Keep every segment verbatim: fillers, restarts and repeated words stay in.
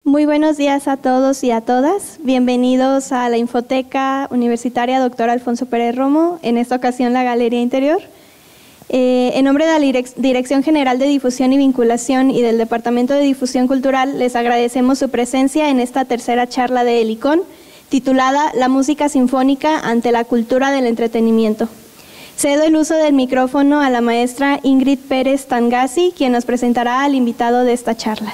Muy buenos días a todos y a todas. Bienvenidos a la Infoteca Universitaria Doctor Alfonso Pérez Romo, en esta ocasión la Galería Interior. Eh, en nombre de la Direc- Dirección General de Difusión y Vinculación y del Departamento de Difusión Cultural, les agradecemos su presencia en esta tercera charla de Helicón, titulada La música sinfónica ante la cultura del entretenimiento. Cedo el uso del micrófono a la maestra Ingrid Pérez Tangasi, quien nos presentará al invitado de esta charla.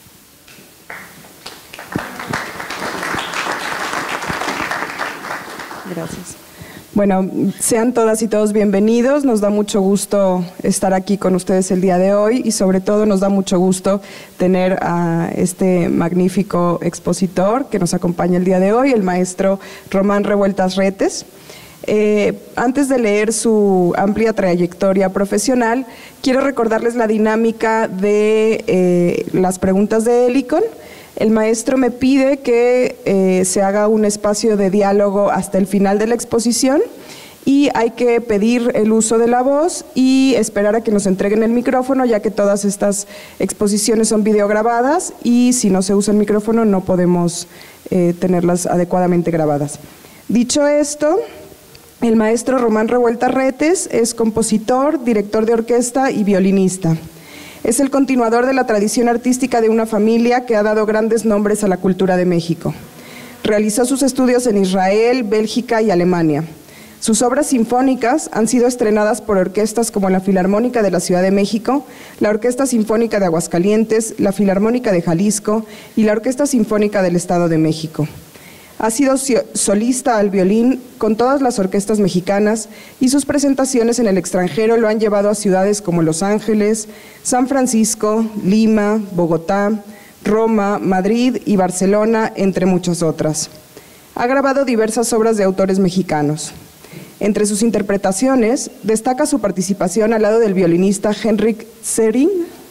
Gracias. Bueno, sean todas y todos bienvenidos. Nos da mucho gusto estar aquí con ustedes el día de hoy y sobre todo nos da mucho gusto tener a este magnífico expositor que nos acompaña el día de hoy, el maestro Román Revueltas Retes. Eh, antes de leer su amplia trayectoria profesional, quiero recordarles la dinámica de eh, las preguntas de Helicón. El maestro me pide que eh, se haga un espacio de diálogo hasta el final de la exposición y hay que pedir el uso de la voz y esperar a que nos entreguen el micrófono, ya que todas estas exposiciones son videograbadas y si no se usa el micrófono no podemos eh, tenerlas adecuadamente grabadas. Dicho esto, el maestro Román Revueltas Retes es compositor, director de orquesta y violinista. Es el continuador de la tradición artística de una familia que ha dado grandes nombres a la cultura de México. Realizó sus estudios en Israel, Bélgica y Alemania. Sus obras sinfónicas han sido estrenadas por orquestas como la Filarmónica de la Ciudad de México, la Orquesta Sinfónica de Aguascalientes, la Filarmónica de Jalisco y la Orquesta Sinfónica del Estado de México. Ha sido solista al violín con todas las orquestas mexicanas y sus presentaciones en el extranjero lo han llevado a ciudades como Los Ángeles, San Francisco, Lima, Bogotá, Roma, Madrid y Barcelona, entre muchas otras. Ha grabado diversas obras de autores mexicanos. Entre sus interpretaciones destaca su participación al lado del violinista Henrik Sering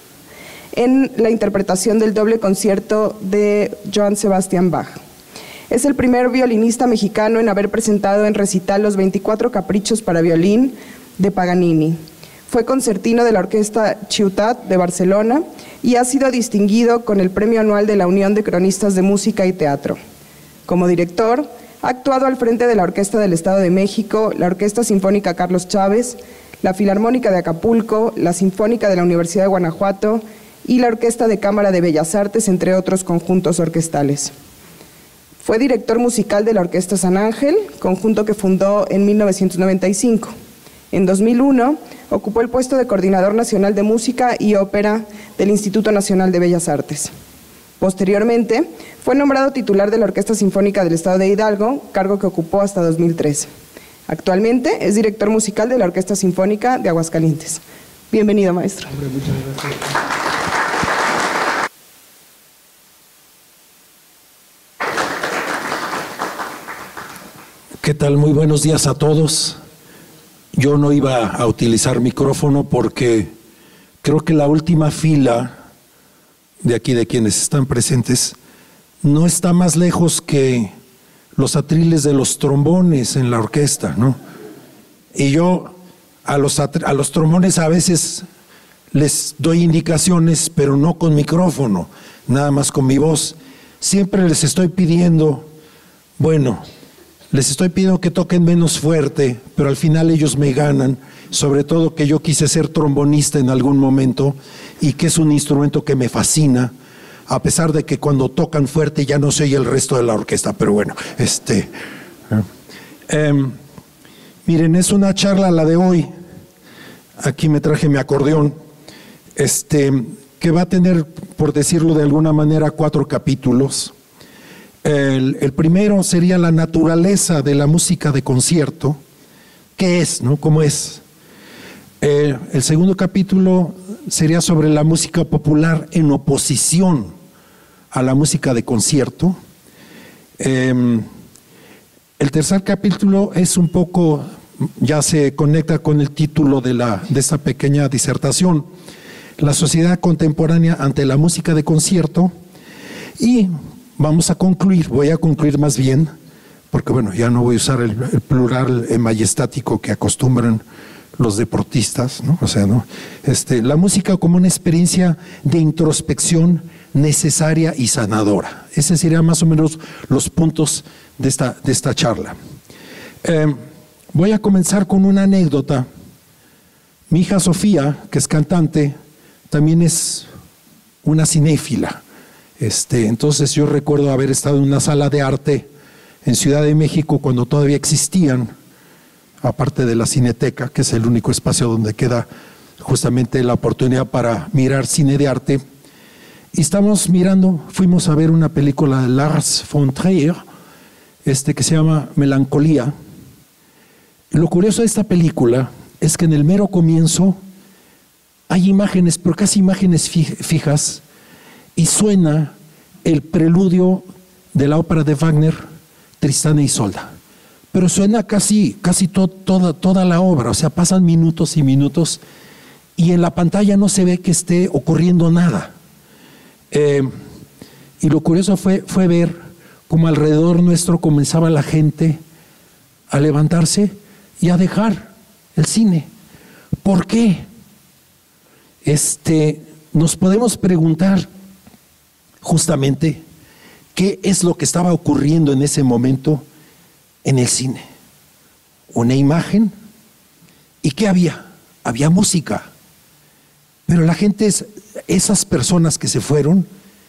en la interpretación del doble concierto de Johann Sebastian Bach. Es el primer violinista mexicano en haber presentado en recital los veinticuatro caprichos para violín de Paganini. Fue concertino de la Orquesta Ciutat de Barcelona y ha sido distinguido con el Premio Anual de la Unión de Cronistas de Música y Teatro. Como director, ha actuado al frente de la Orquesta del Estado de México, la Orquesta Sinfónica Carlos Chávez, la Filarmónica de Acapulco, la Sinfónica de la Universidad de Guanajuato y la Orquesta de Cámara de Bellas Artes, entre otros conjuntos orquestales. Fue director musical de la Orquesta San Ángel, conjunto que fundó en mil novecientos noventa y cinco. En dos mil uno ocupó el puesto de Coordinador Nacional de Música y Ópera del Instituto Nacional de Bellas Artes. Posteriormente, fue nombrado titular de la Orquesta Sinfónica del Estado de Hidalgo, cargo que ocupó hasta dos mil trece. Actualmente es director musical de la Orquesta Sinfónica de Aguascalientes. Bienvenido, maestro. Hombre, muchas gracias. ¿Qué tal? Muy buenos días a todos. Yo no iba a utilizar micrófono porque creo que la última fila de aquí, de quienes están presentes, no está más lejos que los atriles de los trombones en la orquesta, ¿no? Y yo a los, a los trombones a veces les doy indicaciones, pero no con micrófono, nada más con mi voz. Siempre les estoy pidiendo, bueno, les estoy pidiendo que toquen menos fuerte, pero al final ellos me ganan, sobre todo que yo quise ser trombonista en algún momento y que es un instrumento que me fascina, a pesar de que cuando tocan fuerte ya no se oye el resto de la orquesta, pero bueno, este, eh, miren, es una charla la de hoy, aquí me traje mi acordeón, este, que va a tener, por decirlo de alguna manera, cuatro capítulos. El, el primero sería la naturaleza de la música de concierto, ¿qué es, no? ¿Cómo es? Eh, el segundo capítulo sería sobre la música popular en oposición a la música de concierto. Eh, el tercer capítulo es un poco, ya se conecta con el título de, la, de esta pequeña disertación, la sociedad contemporánea ante la música de concierto, y vamos a concluir, voy a concluir más bien, porque bueno, ya no voy a usar el, el plural majestático que acostumbran los deportistas, ¿no? O sea, ¿no? Este, la música como una experiencia de introspección necesaria y sanadora. Esos serían más o menos los puntos de esta, de esta charla. Eh, voy a comenzar con una anécdota. Mi hija Sofía, que es cantante, también es una cinéfila. Este, entonces yo recuerdo haber estado en una sala de arte en Ciudad de México cuando todavía existían, aparte de la Cineteca, que es el único espacio donde queda justamente la oportunidad para mirar cine de arte. Y estamos mirando, fuimos a ver una película de Lars von Trier, este, que se llama Melancolía. Lo curioso de esta película es que en el mero comienzo hay imágenes, pero casi imágenes fijas, y suena el preludio de la ópera de Wagner, Tristán e Isolda. Pero suena casi, casi to, toda, toda la obra, o sea, pasan minutos y minutos y en la pantalla no se ve que esté ocurriendo nada. Eh, y lo curioso fue, fue ver cómo alrededor nuestro comenzaba la gente a levantarse y a dejar el cine. ¿Por qué? Este, nos podemos preguntar justamente qué es lo que estaba ocurriendo en ese momento en el cine. Una imagen. ¿Y qué había? Había música. Pero la gente, esas personas que se fueron,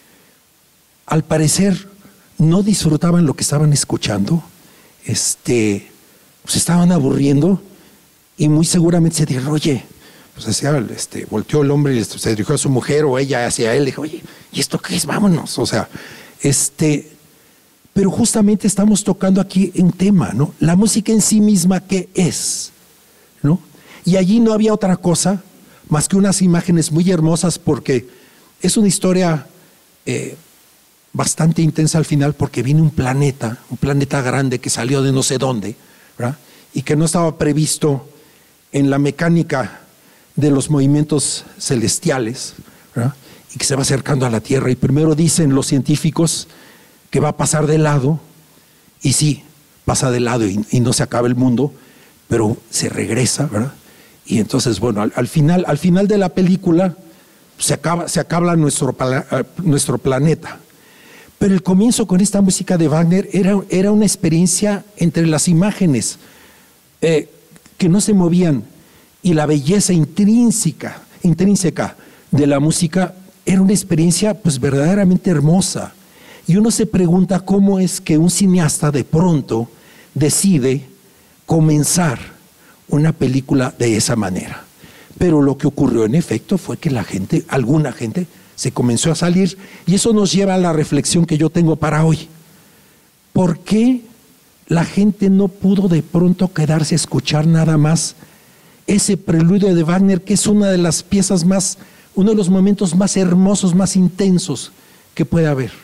al parecer no disfrutaban lo que estaban escuchando, este, se estaban aburriendo y muy seguramente se dijeron, oye, pues decía, este, volteó el hombre y se dirigió a su mujer o ella hacia él, dijo, oye, ¿y esto qué es? Vámonos. O sea, este... Pero justamente estamos tocando aquí un tema, ¿no? La música en sí misma, ¿qué es? ¿No? Y allí no había otra cosa más que unas imágenes muy hermosas porque es una historia eh, bastante intensa al final porque viene un planeta, un planeta grande que salió de no sé dónde, ¿verdad? Y que no estaba previsto en la mecánica de los movimientos celestiales, ¿verdad? Y que se va acercando a la Tierra. Y primero dicen los científicos que va a pasar de lado, y sí, pasa de lado y, y no se acaba el mundo, pero se regresa, ¿verdad? Y entonces, bueno, al, al, final, al final de la película se acaba, se acaba nuestro, nuestro planeta. Pero el comienzo con esta música de Wagner era, era una experiencia entre las imágenes eh, que no se movían y la belleza intrínseca, intrínseca de la música era una experiencia pues verdaderamente hermosa. Y uno se pregunta cómo es que un cineasta de pronto decide comenzar una película de esa manera. Pero lo que ocurrió en efecto fue que la gente, alguna gente, se comenzó a salir y eso nos lleva a la reflexión que yo tengo para hoy. ¿Por qué la gente no pudo de pronto quedarse a escuchar nada más ese preludio de Wagner, que es una de las piezas más, uno de los momentos más hermosos, más intensos que puede haber?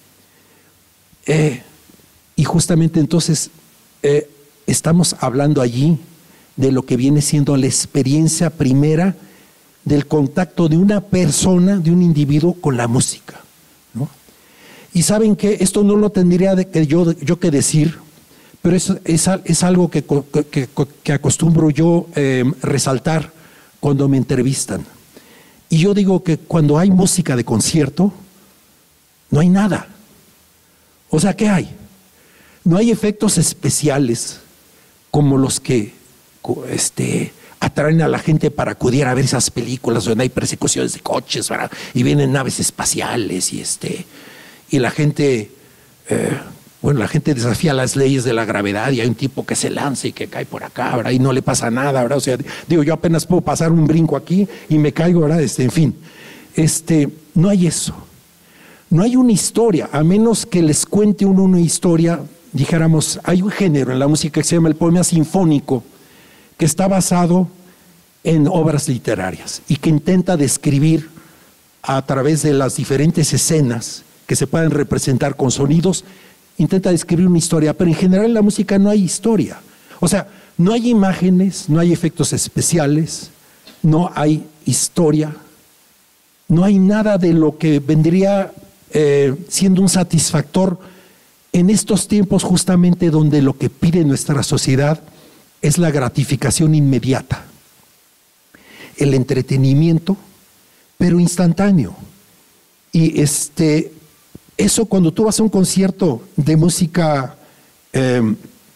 Eh, y justamente entonces eh, estamos hablando allí de lo que viene siendo la experiencia primera del contacto de una persona, de un individuo con la música, ¿no? Y saben que esto no lo tendría de que yo, yo que decir, pero es, es, es algo que, que, que acostumbro yo eh, resaltar cuando me entrevistan. Y yo digo que cuando hay música de concierto, no hay nada. O sea, ¿qué hay? No hay efectos especiales como los que este, atraen a la gente para acudir a ver esas películas donde hay persecuciones de coches, ¿verdad? Y vienen naves espaciales y, este, y la gente, eh, bueno, la gente desafía las leyes de la gravedad y hay un tipo que se lanza y que cae por acá, ¿verdad? Y no le pasa nada, ¿verdad? O sea, digo, yo apenas puedo pasar un brinco aquí y me caigo, ¿verdad? Este, en fin, este, no hay eso. No hay una historia, a menos que les cuente uno una historia, dijéramos, hay un género en la música que se llama el poema sinfónico, que está basado en obras literarias y que intenta describir a través de las diferentes escenas que se pueden representar con sonidos, intenta describir una historia, pero en general en la música no hay historia. O sea, no hay imágenes, no hay efectos especiales, no hay historia, no hay nada de lo que vendría Eh, siendo un satisfactor en estos tiempos justamente donde lo que pide nuestra sociedad es la gratificación inmediata. el entretenimiento, pero instantáneo. Y este, eso cuando tú vas a un concierto de música eh,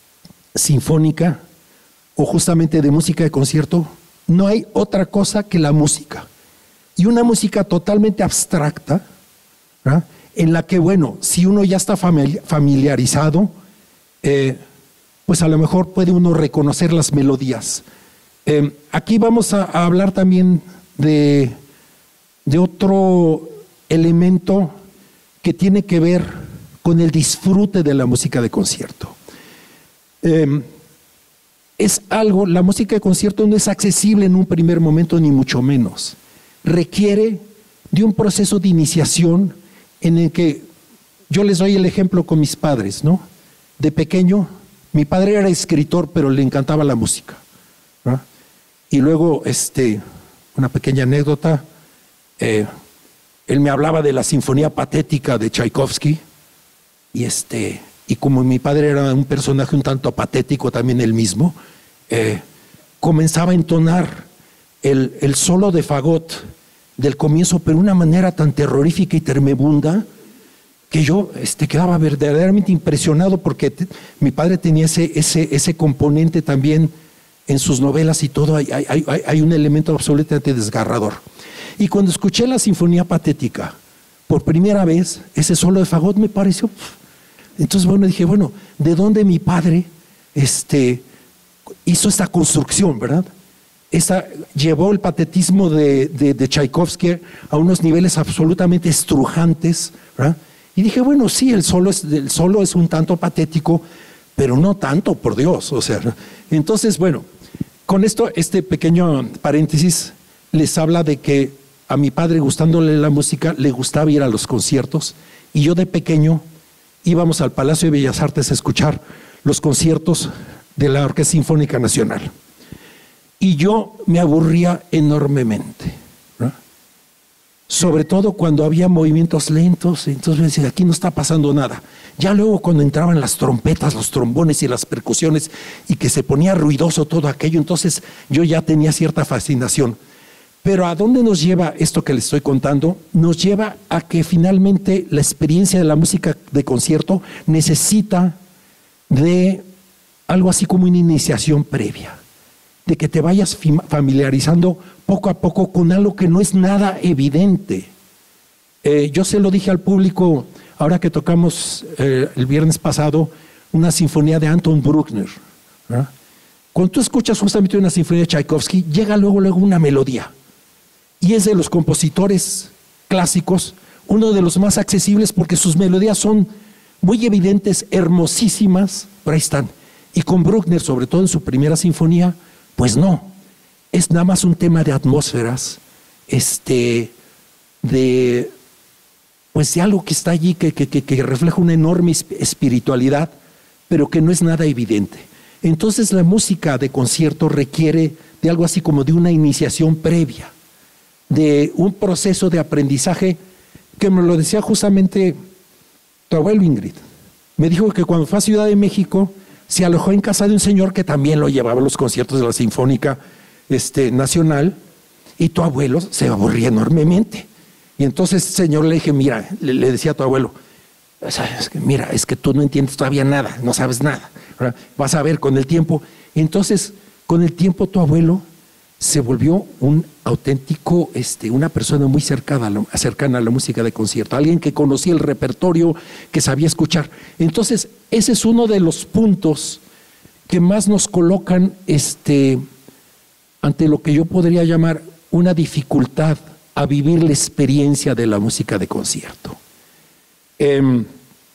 sinfónica o justamente de música de concierto, no hay otra cosa que la música. Y una música totalmente abstracta, ¿verdad? En la que, bueno, si uno ya está familiarizado, eh, pues a lo mejor puede uno reconocer las melodías. Eh, aquí vamos a, a hablar también de, de otro elemento que tiene que ver con el disfrute de la música de concierto. Eh, es algo, la música de concierto no es accesible en un primer momento, ni mucho menos. Requiere de un proceso de iniciación en el que yo les doy el ejemplo con mis padres, ¿no? De pequeño, mi padre era escritor, pero le encantaba la música, ¿no? Y luego, este, una pequeña anécdota, eh, él me hablaba de la Sinfonía Patética de Tchaikovsky, y, este, y como mi padre era un personaje un tanto patético también él mismo, eh, comenzaba a entonar el, el solo de fagot del comienzo, pero de una manera tan terrorífica y tremebunda, que yo este, quedaba verdaderamente impresionado, porque te, mi padre tenía ese, ese, ese componente también en sus novelas y todo. Hay, hay, hay, hay un elemento absolutamente desgarrador. Y cuando escuché la Sinfonía Patética por primera vez, ese solo de fagot me pareció. Entonces, bueno, dije, bueno, ¿de dónde mi padre este, hizo esta construcción, verdad? Esa, llevó el patetismo de, de, de Tchaikovsky a unos niveles absolutamente estrujantes, ¿verdad? Y dije, bueno, sí, el solo, es, el solo es un tanto patético, pero no tanto, por Dios. O sea, entonces, bueno, con esto, este pequeño paréntesis les habla de que a mi padre, gustándole la música, le gustaba ir a los conciertos, y yo de pequeño íbamos al Palacio de Bellas Artes a escuchar los conciertos de la Orquesta Sinfónica Nacional. Y yo me aburría enormemente, ¿no? Sobre todo cuando había movimientos lentos. Entonces me decía, aquí no está pasando nada. Ya luego cuando entraban las trompetas, los trombones y las percusiones, y que se ponía ruidoso todo aquello, entonces yo ya tenía cierta fascinación. Pero ¿a dónde nos lleva esto que les estoy contando? Nos lleva a que finalmente la experiencia de la música de concierto necesita de algo así como una iniciación previa, de que te vayas familiarizando poco a poco con algo que no es nada evidente. Eh, yo se lo dije al público ahora que tocamos eh, el viernes pasado una sinfonía de Anton Bruckner, ¿verdad? Cuando tú escuchas justamente una sinfonía de Tchaikovsky, llega luego, luego una melodía, y es de los compositores clásicos uno de los más accesibles, porque sus melodías son muy evidentes, hermosísimas, pero ahí están. Y con Bruckner, sobre todo en su primera sinfonía, pues no, es nada más un tema de atmósferas, este, de, pues de algo que está allí, que, que, que, que refleja una enorme espiritualidad, pero que no es nada evidente. Entonces la música de concierto requiere de algo así como de una iniciación previa, de un proceso de aprendizaje, que me lo decía justamente tu abuelo, Ingrid. Me dijo que cuando fue a Ciudad de México se alojó en casa de un señor que también lo llevaba a los conciertos de la Sinfónica este, Nacional, y tu abuelo se aburría enormemente. Y entonces el señor le dije, mira, le, le decía a tu abuelo, es que, mira, es que tú no entiendes todavía nada, no sabes nada, ¿verdad? Vas a ver con el tiempo. Entonces, con el tiempo tu abuelo se volvió un auténtico, este, una persona muy cercana a, la, cercana a la música de concierto, alguien que conocía el repertorio, que sabía escuchar. Entonces, ese es uno de los puntos que más nos colocan este, ante lo que yo podría llamar una dificultad a vivir la experiencia de la música de concierto. Eh,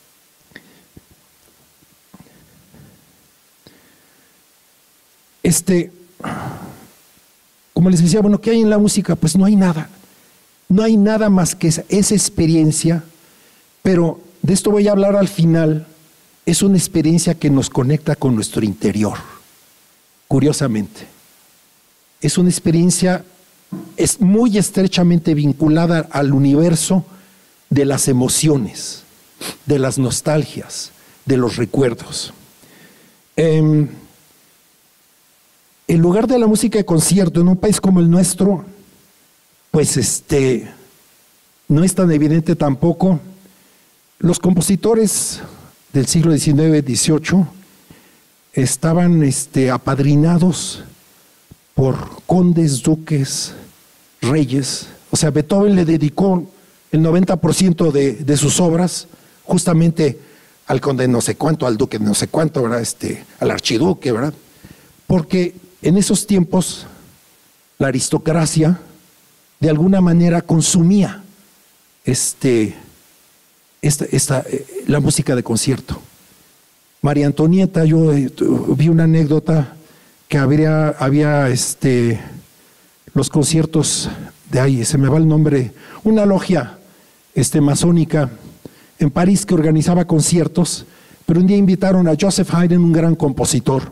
este... Como les decía, bueno, ¿qué hay en la música? Pues no hay nada. No hay nada más que esa, esa experiencia, pero de esto voy a hablar al final. Es una experiencia que nos conecta con nuestro interior, curiosamente. Es una experiencia es muy estrechamente vinculada al universo de las emociones, de las nostalgias, de los recuerdos. Eh, el lugar de la música de concierto en un país como el nuestro, pues este, no es tan evidente tampoco. Los compositores del siglo diecinueve, dieciocho estaban este, apadrinados por condes, duques, reyes. O sea, Beethoven le dedicó el noventa por ciento de, de sus obras justamente al conde no sé cuánto, al duque no sé cuánto, ¿verdad? Este, al archiduque, ¿verdad? Porque en esos tiempos la aristocracia de alguna manera consumía este, esta, esta, la música de concierto. María Antonieta, yo eh, vi una anécdota que habría, había este, los conciertos de ahí, se me va el nombre, una logia este, masónica en París que organizaba conciertos, pero un día invitaron a Joseph Haydn, un gran compositor,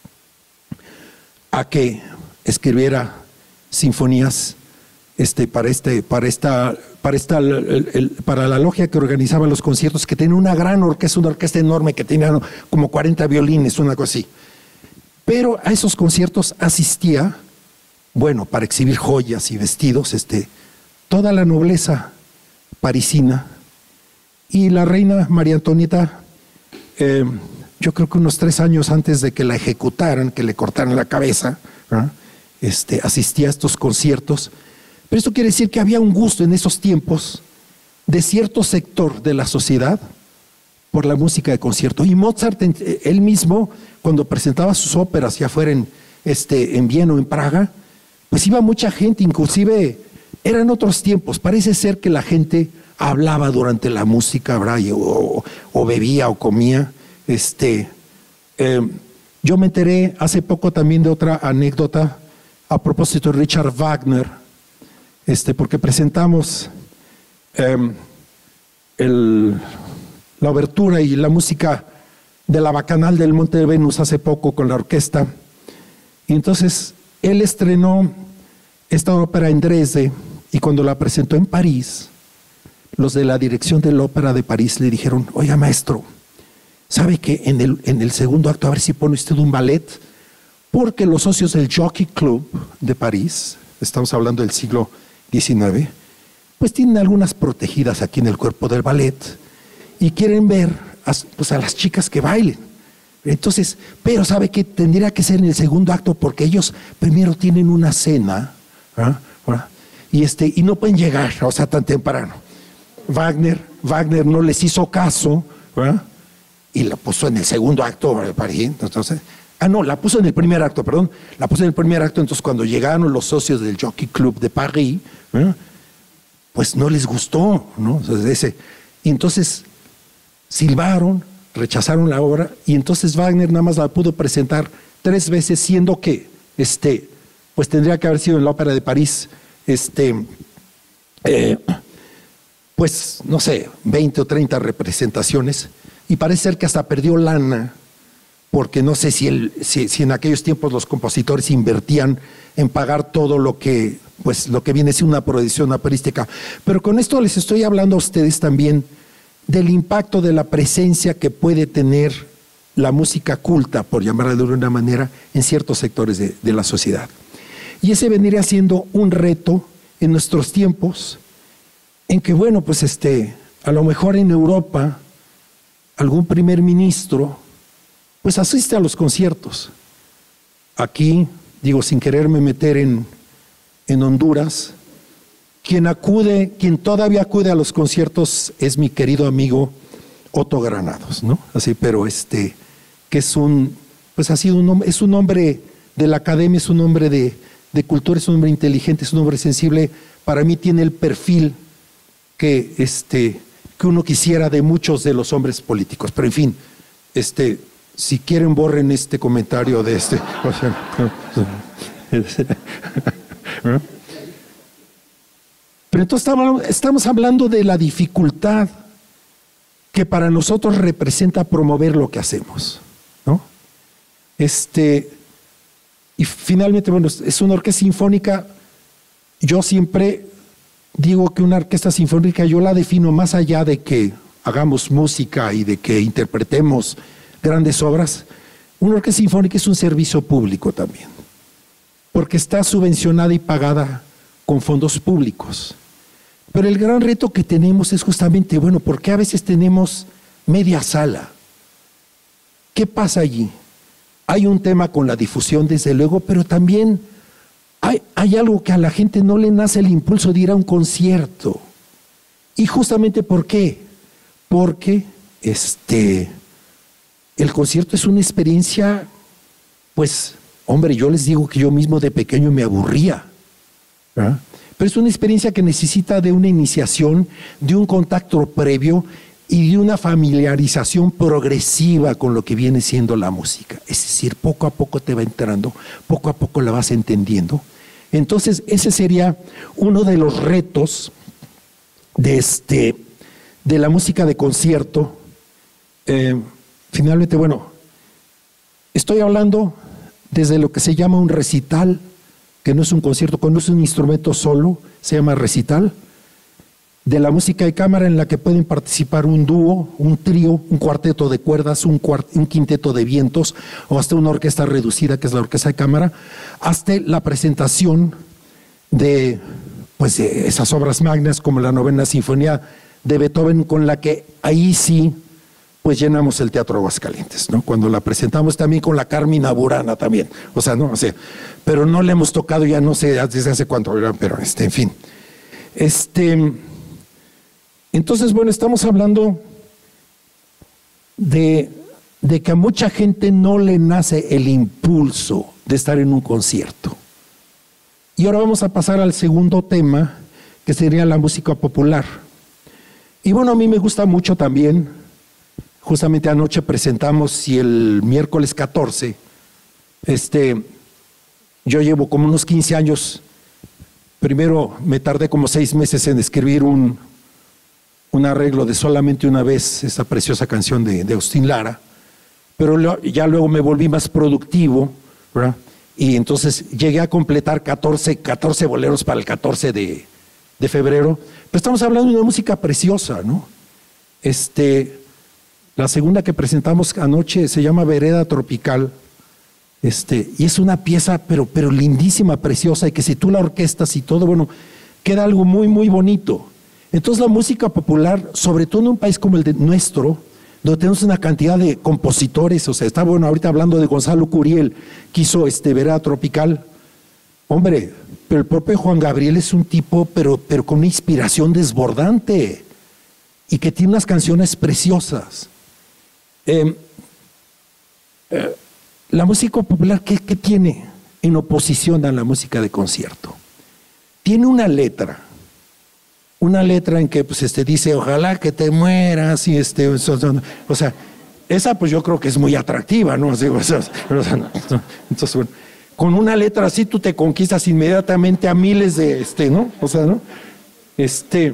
a que escribiera sinfonías este, para, este, para, esta, para, esta, el, el, para la logia que organizaba los conciertos, que tenía una gran orquesta, una orquesta enorme que tenía como cuarenta violines, una cosa así. Pero a esos conciertos asistía, bueno, para exhibir joyas y vestidos, este, toda la nobleza parisina. Y la reina María Antonieta, eh, yo creo que unos tres años antes de que la ejecutaran, que le cortaran la cabeza, ¿eh? este, asistía a estos conciertos. Pero esto quiere decir que había un gusto en esos tiempos de cierto sector de la sociedad por la música de concierto. Y Mozart, él mismo, cuando presentaba sus óperas, ya fuera en, este, en Viena o en Praga, pues iba mucha gente, inclusive eran otros tiempos. Parece ser que la gente hablaba durante la música, ¿verdad? O, o bebía o comía. Este, eh, yo me enteré hace poco también de otra anécdota a propósito de Richard Wagner, este, porque presentamos eh, el, la obertura y la música de la Bacanal del Monte de Venus hace poco con la orquesta. Y entonces él estrenó esta ópera en Dresde, y cuando la presentó en París, los de la dirección de la Ópera de París le dijeron: oiga, maestro, ¿sabe que en el, en el segundo acto a ver si pone usted un ballet? Porque los socios del Jockey Club de París, estamos hablando del siglo diecinueve, pues tienen algunas protegidas aquí en el cuerpo del ballet y quieren ver a, pues a las chicas que bailen. Entonces, pero ¿sabe que tendría que ser en el segundo acto? Porque ellos primero tienen una cena, ¿ah? y, este, y no pueden llegar, o sea, tan temprano. Wagner, Wagner no les hizo caso, ¿verdad? Y la puso en el segundo acto de París. Entonces, ah, no, la puso en el primer acto, perdón. La puso en el primer acto. Entonces, cuando llegaron los socios del Jockey Club de París, ¿verdad? Pues no les gustó, ¿no? Entonces, ese, y entonces silbaron, rechazaron la obra, y entonces Wagner nada más la pudo presentar tres veces, siendo que, este, pues tendría que haber sido en la Ópera de París, este, eh, pues, no sé, veinte o treinta representaciones, y parece ser que hasta perdió lana, porque no sé si, el, si, si en aquellos tiempos los compositores invertían en pagar todo lo que, pues, lo que viene siendo una producción operística. Pero con esto les estoy hablando a ustedes también del impacto de la presencia que puede tener la música culta, por llamarla de una manera, en ciertos sectores de, de la sociedad. Y ese vendría siendo un reto en nuestros tiempos, en que, bueno, pues este, a lo mejor en Europa, algún primer ministro, pues asiste a los conciertos. Aquí, digo, sin quererme meter en, en Honduras, quien acude, quien todavía acude a los conciertos es mi querido amigo Otto Granados, ¿no? Así, pero este, que es un, pues ha sido un, es un hombre de la academia, es un hombre de, de cultura, es un hombre inteligente, es un hombre sensible. Para mí tiene el perfil que, este, que uno quisiera de muchos de los hombres políticos. Pero en fin, este, si quieren borren este comentario de este. Pero entonces estamos, estamos hablando de la dificultad que para nosotros representa promover lo que hacemos, ¿no? Este, y finalmente, bueno, es una orquesta sinfónica. Yo siempre digo que una orquesta sinfónica yo la defino más allá de que hagamos música y de que interpretemos grandes obras. Una orquesta sinfónica es un servicio público también. porque está subvencionada y pagada con fondos públicos. Pero el gran reto que tenemos es justamente, bueno, ¿por qué a veces tenemos media sala? ¿Qué pasa allí? Hay un tema con la difusión, desde luego, pero también hay, hay algo que a la gente no le nace el impulso de ir a un concierto. ¿Y justamente por qué? Porque este, el concierto es una experiencia, pues, hombre, yo les digo que yo mismo de pequeño me aburría, ¿verdad? Pero es una experiencia que necesita de una iniciación, de un contacto previo y de una familiarización progresiva con lo que viene siendo la música. Es decir, poco a poco te va entrando, poco a poco la vas entendiendo. Entonces, ese sería uno de los retos de, este, de la música de concierto. Eh, finalmente, bueno, estoy hablando desde lo que se llama un recital, que no es un concierto, cuando es un instrumento solo, se llama recital, de la música de cámara en la que pueden participar un dúo, un trío, un cuarteto de cuerdas, un, cuart un quinteto de vientos, o hasta una orquesta reducida, que es la orquesta de cámara, hasta la presentación de, pues, de esas obras magnas como la Novena Sinfonía de Beethoven, con la que ahí sí pues llenamos el Teatro Aguascalientes, ¿no? Cuando la presentamos también con la Carmina Burana también, o sea, no, o sea, pero no le hemos tocado ya no sé desde hace cuánto, pero este, en fin. Este, entonces, bueno, estamos hablando de, de que a mucha gente no le nace el impulso de estar en un concierto. Y ahora vamos a pasar al segundo tema, que sería la música popular. Y bueno, a mí me gusta mucho también. Justamente anoche presentamos, y el miércoles catorce, este, yo llevo como unos quince años, primero me tardé como seis meses en escribir un, un arreglo de Solamente una vez, esa preciosa canción de, de Agustín Lara, pero lo, ya luego me volví más productivo, ¿verdad? Y entonces llegué a completar catorce, catorce boleros para el catorce de, de febrero, pero estamos hablando de una música preciosa, ¿no? Este... La segunda que presentamos anoche se llama Vereda Tropical, este, y es una pieza pero, pero lindísima, preciosa, y que si tú la orquestas y todo, bueno, queda algo muy, muy bonito. Entonces la música popular, sobre todo en un país como el de nuestro, donde tenemos una cantidad de compositores, o sea, está bueno, ahorita hablando de Gonzalo Curiel, que hizo este, Vereda Tropical, hombre, pero el propio Juan Gabriel es un tipo, pero, pero con una inspiración desbordante, y que tiene unas canciones preciosas. Eh, eh, la música popular, ¿qué, ¿qué tiene en oposición a la música de concierto? Tiene una letra, una letra en que pues, este, dice, ojalá que te mueras, y este, o sea, esa pues yo creo que es muy atractiva, ¿no? Entonces, bueno, con una letra así tú te conquistas inmediatamente a miles de, este, ¿no? O sea, ¿no? Este,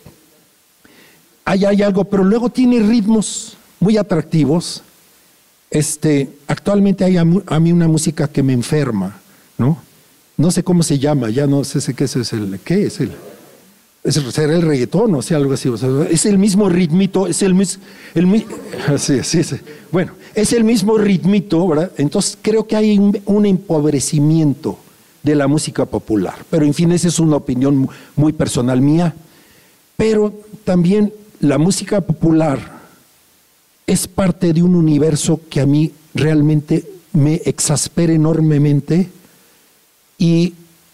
ahí hay algo, pero luego tiene ritmos muy atractivos. Este, actualmente hay a, a mí una música que me enferma, ¿no? No sé cómo se llama, ya no sé qué es el, ¿qué es el? Es, será el reggaetón, o sea, algo así. O sea, es el mismo ritmito, es el mismo, el, sí, sí, sí. Bueno, es el mismo ritmito, ¿verdad? Entonces creo que hay un, un empobrecimiento de la música popular, pero en fin, esa es una opinión muy personal mía. Pero también la música popular es parte de un universo que a mí realmente me exaspera enormemente y,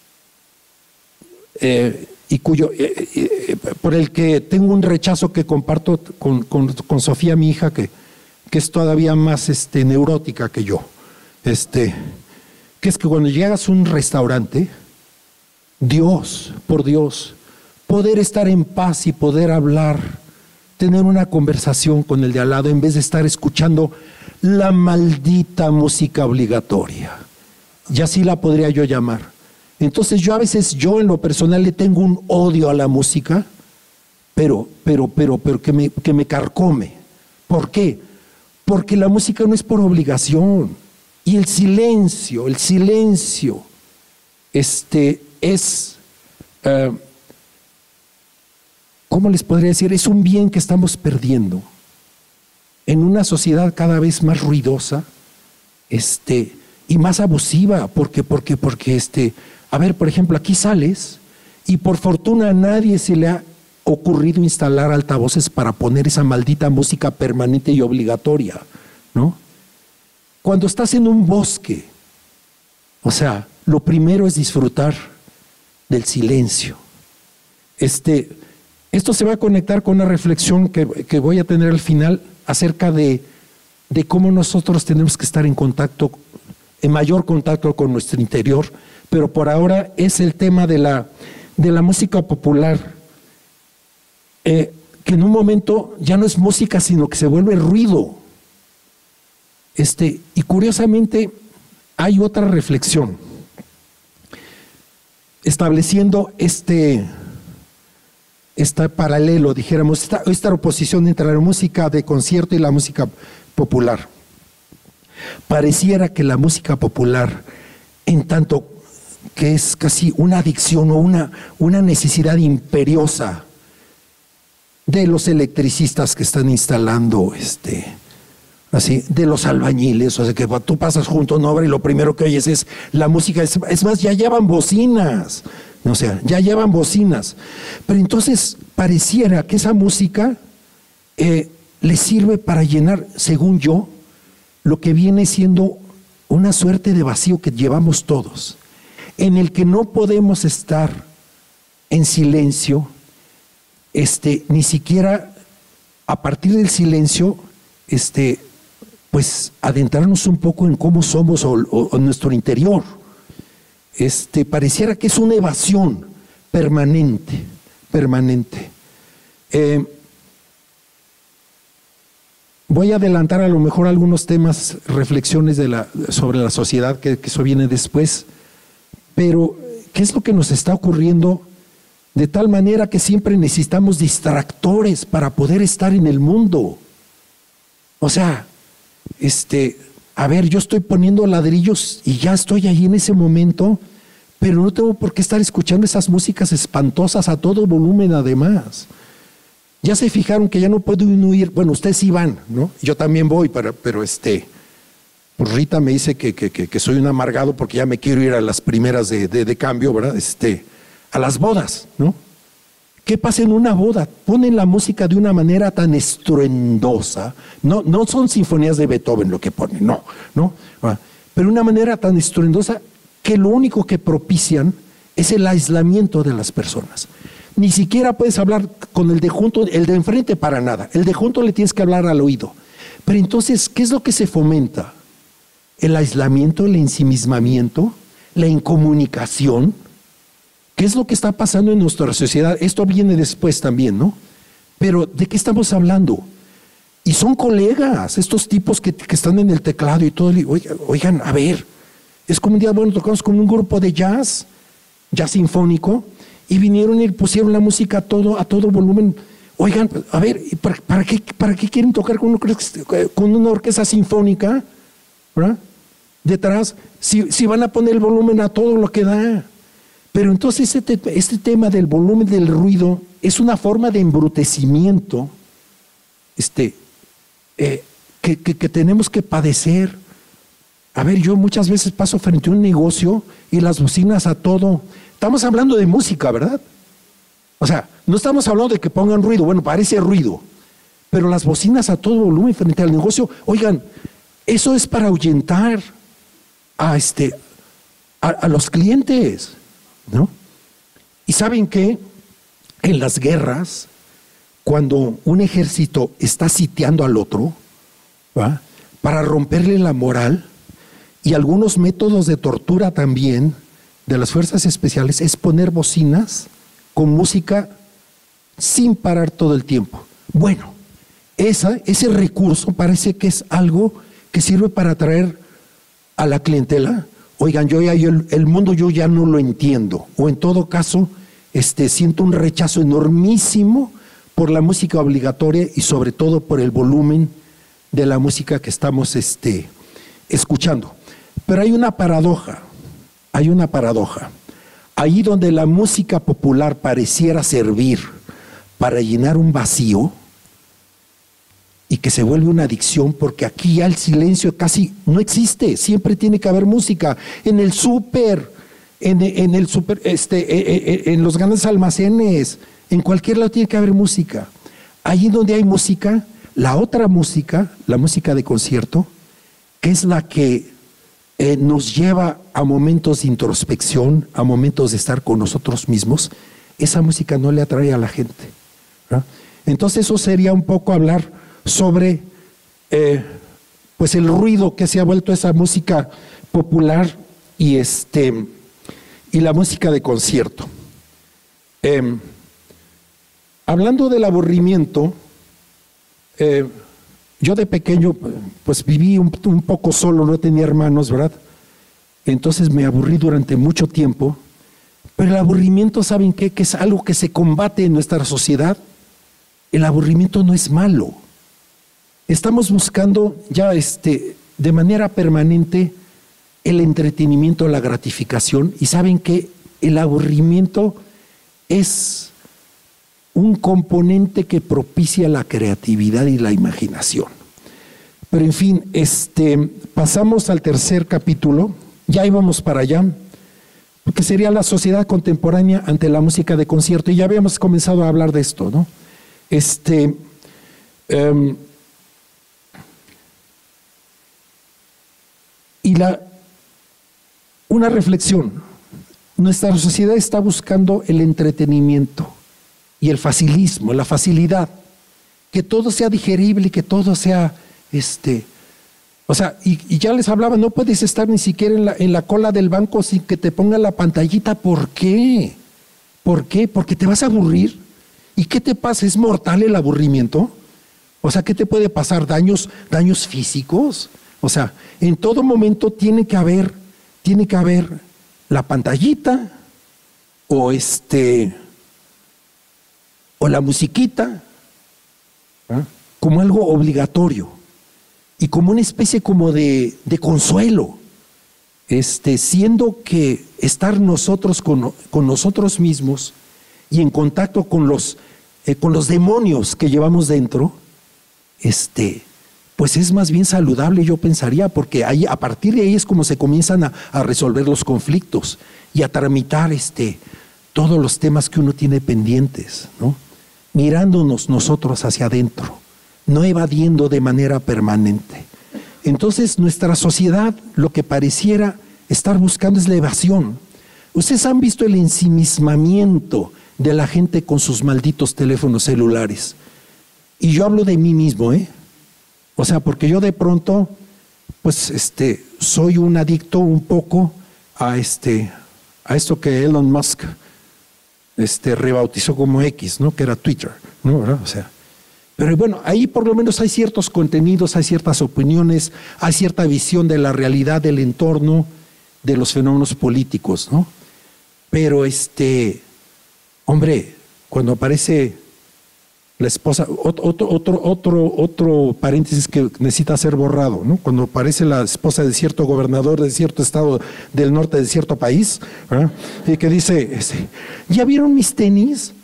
eh, y cuyo, eh, eh, por el que tengo un rechazo que comparto con, con, con Sofía, mi hija, que, que es todavía más este, neurótica que yo. Este, que es que cuando llegas a un restaurante, Dios, por Dios, poder estar en paz y poder hablar, tener una conversación con el de al lado en vez de estar escuchando la maldita música obligatoria, y así la podría yo llamar. Entonces yo a veces, yo en lo personal le tengo un odio a la música, pero, pero, pero, pero que me, que me carcome. ¿Por qué? Porque la música no es por obligación, y el silencio, el silencio, este, es... Uh, ¿Cómo les podría decir? Es un bien que estamos perdiendo en una sociedad cada vez más ruidosa, este, y más abusiva, porque, porque, porque este, a ver, por ejemplo, aquí sales y por fortuna a nadie se le ha ocurrido instalar altavoces para poner esa maldita música permanente y obligatoria, ¿no? Cuando estás en un bosque, o sea, lo primero es disfrutar del silencio. Este, esto se va a conectar con una reflexión que, que voy a tener al final acerca de, de cómo nosotros tenemos que estar en contacto, en mayor contacto con nuestro interior, pero por ahora es el tema de la, de la música popular, eh, que en un momento ya no es música, sino que se vuelve ruido. Este, y curiosamente hay otra reflexión, estableciendo este, este paralelo, dijéramos, esta, esta oposición entre la música de concierto y la música popular. Pareciera que la música popular, en tanto que es casi una adicción o una, una necesidad imperiosa de los electricistas que están instalando este... así, de los albañiles, o sea que tú pasas junto a una obra y lo primero que oyes es la música, es, es más, ya llevan bocinas, o sea, ya llevan bocinas, pero entonces pareciera que esa música eh, le sirve para llenar, según yo, lo que viene siendo una suerte de vacío que llevamos todos, en el que no podemos estar en silencio, este, ni siquiera a partir del silencio, este, pues adentrarnos un poco en cómo somos o, o, o nuestro interior. Este, pareciera que es una evasión permanente, permanente. Eh, voy a adelantar a lo mejor algunos temas, reflexiones de la, sobre la sociedad, que, que eso viene después, pero ¿qué es lo que nos está ocurriendo? De tal manera que siempre necesitamos distractores para poder estar en el mundo. O sea, Este, a ver, yo estoy poniendo ladrillos y ya estoy ahí en ese momento, pero no tengo por qué estar escuchando esas músicas espantosas a todo volumen además. Ya se fijaron que ya no puedo huir, bueno, ustedes sí van, ¿no? Yo también voy, pero, pero este, pues Rita me dice que, que, que, que soy un amargado porque ya me quiero ir a las primeras de, de, de cambio, ¿verdad? Este, a las bodas, ¿no? ¿Qué pasa en una boda? Ponen la música de una manera tan estruendosa, no, no son sinfonías de Beethoven lo que ponen, no, no, pero de una manera tan estruendosa que lo único que propician es el aislamiento de las personas. Ni siquiera puedes hablar con el de junto, el de enfrente para nada, el de junto le tienes que hablar al oído. Pero entonces, ¿qué es lo que se fomenta? El aislamiento, el ensimismamiento, la incomunicación. ¿Qué es lo que está pasando en nuestra sociedad? Esto viene después también, ¿no? Pero ¿de qué estamos hablando? Y son colegas, estos tipos que, que están en el teclado y todo. Oigan, oigan, a ver, es como un día, bueno, tocamos con un grupo de jazz, jazz sinfónico, y vinieron y pusieron la música a todo, a todo volumen. Oigan, a ver, ¿para, para, qué, ¿para qué quieren tocar con, con una orquesta sinfónica? ¿Verdad? Detrás, si, si van a poner el volumen a todo lo que da. Pero entonces este, este tema del volumen del ruido es una forma de embrutecimiento este, eh, que, que, que tenemos que padecer. A ver, yo muchas veces paso frente a un negocio y las bocinas a todo. Estamos hablando de música, ¿verdad? O sea, no estamos hablando de que pongan ruido, bueno, parece ruido, pero las bocinas a todo volumen frente al negocio, oigan, eso es para ahuyentar a, este, a, a los clientes, ¿no? Y ¿saben qué? En las guerras, cuando un ejército está sitiando al otro, ¿va? Para romperle la moral, y algunos métodos de tortura también de las fuerzas especiales es poner bocinas con música sin parar todo el tiempo. Bueno, esa, ese recurso parece que es algo que sirve para atraer a la clientela. Oigan, yo ya, yo, el mundo yo ya no lo entiendo, o en todo caso este, siento un rechazo enormísimo por la música obligatoria y sobre todo por el volumen de la música que estamos este, escuchando. Pero hay una paradoja, hay una paradoja. Ahí donde la música popular pareciera servir para llenar un vacío, y que se vuelve una adicción, porque aquí ya el silencio casi no existe, siempre tiene que haber música, en el súper, en, en el super, este, en los grandes almacenes, en cualquier lado tiene que haber música. Allí donde hay música, la otra música, la música de concierto, que es la que eh, nos lleva a momentos de introspección, a momentos de estar con nosotros mismos, esa música no le atrae a la gente, ¿verdad? Entonces eso sería un poco hablar sobre eh, pues el ruido que se ha vuelto esa música popular y, este, y la música de concierto. Eh, hablando del aburrimiento, eh, yo de pequeño pues viví un, un poco solo, no tenía hermanos, ¿verdad? Entonces me aburrí durante mucho tiempo, pero el aburrimiento, ¿saben qué? Que es algo que se combate en nuestra sociedad. El aburrimiento no es malo. Estamos buscando ya este, de manera permanente el entretenimiento, la gratificación, y saben que el aburrimiento es un componente que propicia la creatividad y la imaginación. Pero en fin, este, pasamos al tercer capítulo, ya íbamos para allá, porque sería la sociedad contemporánea ante la música de concierto, y ya habíamos comenzado a hablar de esto, ¿no? Este, um, y la, una reflexión, nuestra sociedad está buscando el entretenimiento y el facilismo, la facilidad, que todo sea digerible y que todo sea, este, o sea, y, y ya les hablaba, no puedes estar ni siquiera en la, en la cola del banco sin que te pongan la pantallita. ¿Por qué? ¿Por qué? Porque te vas a aburrir. ¿Y qué te pasa? ¿Es mortal el aburrimiento? O sea, ¿qué te puede pasar? ¿Daños, daños físicos? O sea, en todo momento tiene que haber, tiene que haber la pantallita o este... o la musiquita, ¿eh? Como algo obligatorio y como una especie como de, de consuelo, este, siendo que estar nosotros con, con nosotros mismos y en contacto con los, eh, con los demonios que llevamos dentro, este, pues es más bien saludable, yo pensaría, porque ahí, a partir de ahí es como se comienzan a, a resolver los conflictos y a tramitar este, todos los temas que uno tiene pendientes, ¿no? Mirándonos nosotros hacia adentro, no evadiendo de manera permanente. Entonces nuestra sociedad lo que pareciera estar buscando es la evasión. Ustedes han visto el ensimismamiento de la gente con sus malditos teléfonos celulares. Y yo hablo de mí mismo, ¿eh? O sea, porque yo de pronto, pues, este, soy un adicto un poco a este, a esto que Elon Musk Este, rebautizó como X, ¿no? Que era Twitter, ¿no? ¿Verdad? O sea, pero bueno, ahí por lo menos hay ciertos contenidos, hay ciertas opiniones, hay cierta visión de la realidad, del entorno, de los fenómenos políticos, ¿no? Pero este, hombre, cuando aparece la esposa, otro, otro, otro, otro paréntesis que necesita ser borrado, ¿no? Cuando aparece la esposa de cierto gobernador de cierto estado del norte de cierto país, ¿verdad? Y que dice, este, ¿ya vieron mis tenis?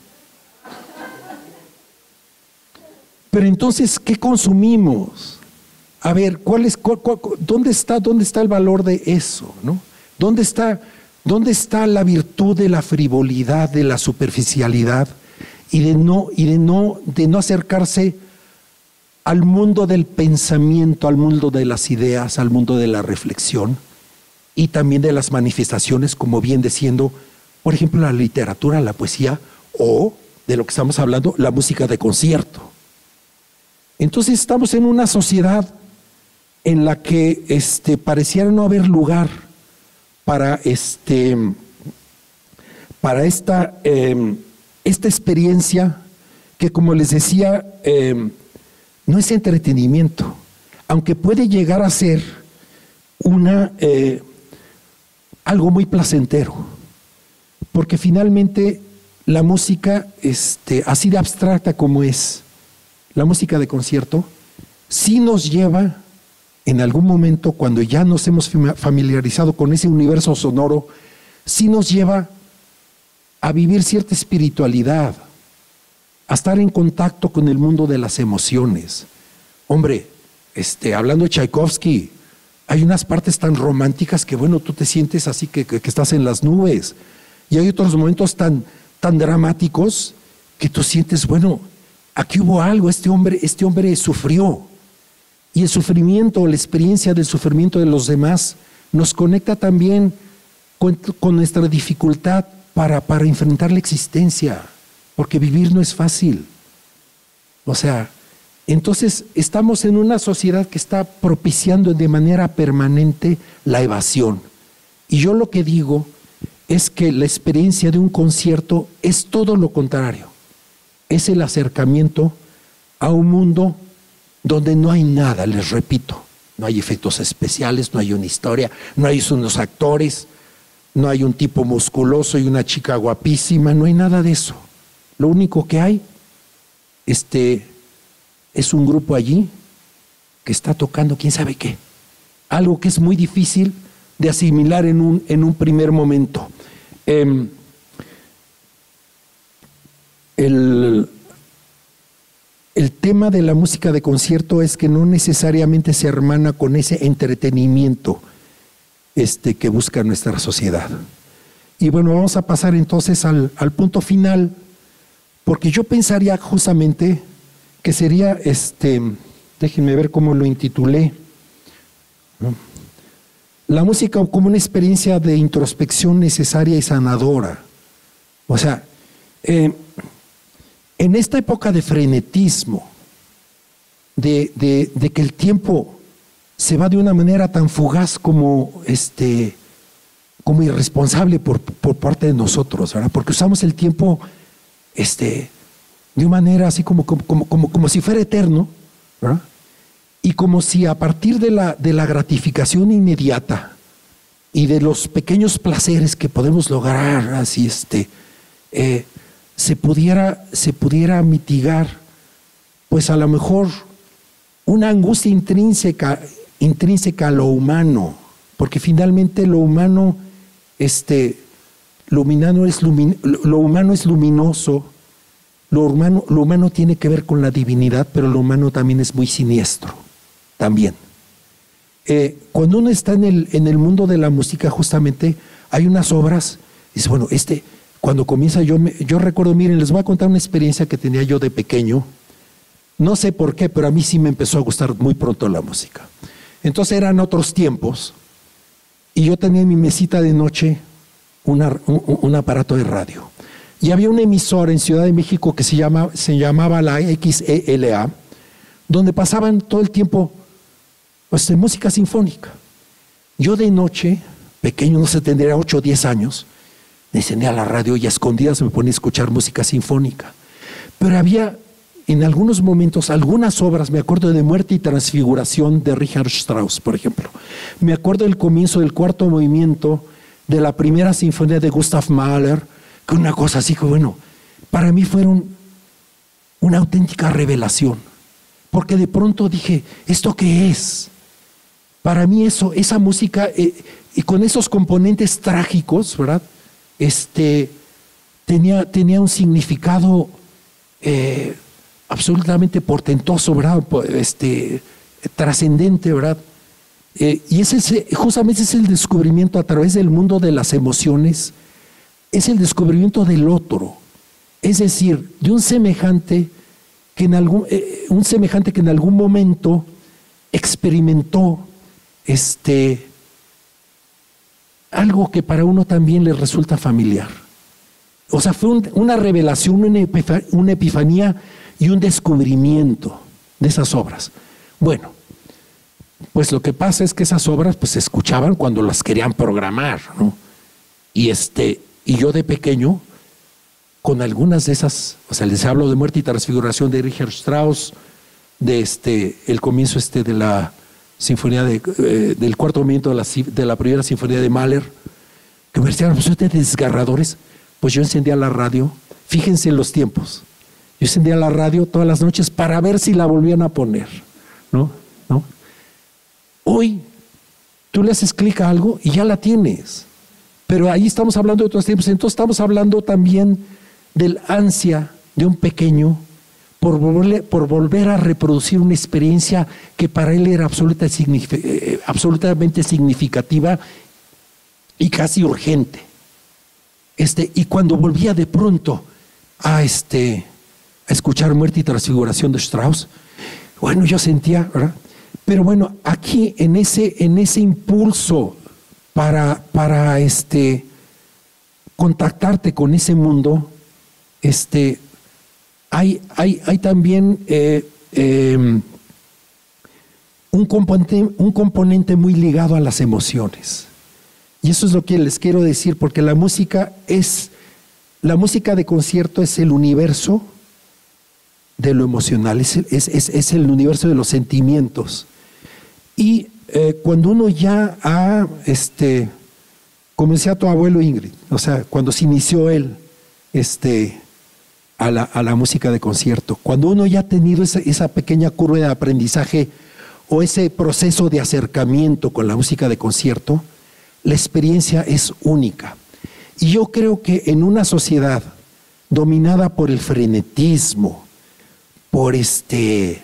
Pero entonces, ¿qué consumimos? A ver, ¿cuál es, cuál, cuál, dónde está, dónde está el valor de eso, ¿no? ¿Dónde está, dónde está la virtud de la frivolidad, de la superficialidad? Y de no, y de no, de no acercarse al mundo del pensamiento, al mundo de las ideas, al mundo de la reflexión y también de las manifestaciones, como viene siendo, por ejemplo, la literatura, la poesía o, de lo que estamos hablando, la música de concierto. Entonces estamos en una sociedad en la que este, pareciera no haber lugar para, este, para esta... Eh, esta experiencia que, como les decía, eh, no es entretenimiento, aunque puede llegar a ser una, eh, algo muy placentero, porque finalmente la música, este, así de abstracta como es, la música de concierto, sí nos lleva en algún momento, cuando ya nos hemos familiarizado con ese universo sonoro, sí nos lleva a vivir cierta espiritualidad, a estar en contacto con el mundo de las emociones, Hombre, este, hablando de Tchaikovsky, hay unas partes tan románticas que, bueno, tú te sientes así que, que, que estás en las nubes. Y hay otros momentos tan, tan dramáticos que tú sientes, bueno, aquí hubo algo, este hombre, este hombre sufrió. Y el sufrimiento, la experiencia del sufrimiento de los demás, nos conecta también con, con nuestra dificultad para, para enfrentar la existencia, porque vivir no es fácil. O sea, entonces estamos en una sociedad que está propiciando de manera permanente la evasión. Y yo lo que digo es que la experiencia de un concierto es todo lo contrario. Es el acercamiento a un mundo donde no hay nada, les repito. No hay efectos especiales, no hay una historia, no hay unos actores, no hay un tipo musculoso y una chica guapísima, no hay nada de eso. Lo único que hay este, es un grupo allí que está tocando quién sabe qué. Algo que es muy difícil de asimilar en un, en un primer momento. Eh, el, el tema de la música de concierto es que no necesariamente se hermana con ese entretenimiento este, que busca nuestra sociedad. Y bueno, vamos a pasar entonces al, al punto final, porque yo pensaría justamente que sería, este, déjenme ver cómo lo intitulé, ¿no? La música como una experiencia de introspección necesaria y sanadora. O sea, eh, en esta época de frenetismo, de, de, de que el tiempo se va de una manera tan fugaz como, este, como irresponsable por, por parte de nosotros, ¿verdad? Porque usamos el tiempo este, de una manera así como, como, como, como, como si fuera eterno, ¿verdad? Y como si a partir de la, de la gratificación inmediata y de los pequeños placeres que podemos lograr, así este, eh, se pudiera, se pudiera mitigar, pues a lo mejor una angustia intrínseca, intrínseca a lo humano, porque finalmente lo humano, este, lo humano es, lumin, lo humano es luminoso, lo humano, lo humano tiene que ver con la divinidad, pero lo humano también es muy siniestro. También. Eh, cuando uno está en el, en el mundo de la música, justamente hay unas obras, dice, bueno, este, cuando comienza yo, me, yo recuerdo, miren, les voy a contar una experiencia que tenía yo de pequeño, no sé por qué, pero a mí sí me empezó a gustar muy pronto la música. Entonces eran otros tiempos, y yo tenía en mi mesita de noche una, un, un aparato de radio, y había una emisora en Ciudad de México que se, llama, se llamaba la X E L A, donde pasaban todo el tiempo pues de música sinfónica. Yo de noche, pequeño, no sé, tendría ocho o diez años, me encendía la radio y a escondidas me ponía a escuchar música sinfónica. Pero había en algunos momentos algunas obras, me acuerdo de Muerte y Transfiguración de Richard Strauss, por ejemplo. Me acuerdo del comienzo del cuarto movimiento de la primera sinfonía de Gustav Mahler, que una cosa así que, bueno, para mí fueron una auténtica revelación. Porque de pronto dije, ¿esto qué es? Para mí eso, esa música, eh, y con esos componentes trágicos, ¿verdad? Este, tenía, tenía un significado eh, absolutamente portentoso, ¿verdad? Este, trascendente, ¿verdad? Eh, y ese es, justamente es el descubrimiento a través del mundo de las emociones, es el descubrimiento del otro, es decir, de un semejante que en algún, eh, un semejante que en algún momento experimentó este, algo que para uno también le resulta familiar. O sea, fue un, una revelación, una, epifa, una epifanía y un descubrimiento de esas obras. Bueno, pues lo que pasa es que esas obras pues se escuchaban cuando las querían programar, ¿no? Y, este, y yo de pequeño, con algunas de esas, o sea, les hablo de Muerte y Transfiguración de Richard Strauss, de este, el comienzo este de la sinfonía de, eh, del cuarto movimiento de la, de la primera sinfonía de Mahler, que me decían, pues ustedes desgarradores. Pues yo encendía la radio, fíjense en los tiempos, yo encendía la radio todas las noches para ver si la volvían a poner, ¿no? ¿No? Hoy tú le haces clic a algo y ya la tienes, pero ahí estamos hablando de otros tiempos, entonces estamos hablando también del ansia de un pequeño por volver, por volver a reproducir una experiencia que para él era absoluta, eh, absolutamente significativa y casi urgente. Este, y cuando volvía de pronto a, este, a escuchar Muerte y Transfiguración de Strauss, bueno, yo sentía, ¿verdad? Pero bueno, aquí en ese, en ese impulso para, para este, contactarte con ese mundo, este, hay, hay, hay también eh, eh, un, componente, un componente muy ligado a las emociones. Y eso es lo que les quiero decir, porque la música es, la música de concierto es el universo de lo emocional, es, es, es, es el universo de los sentimientos. Y eh, cuando uno ya ha, este, como decía tu abuelo Ingrid, o sea, cuando se inició él este, a, la, a la música de concierto, cuando uno ya ha tenido esa, esa pequeña curva de aprendizaje o ese proceso de acercamiento con la música de concierto, la experiencia es única. Y yo creo que en una sociedad dominada por el frenetismo, por este,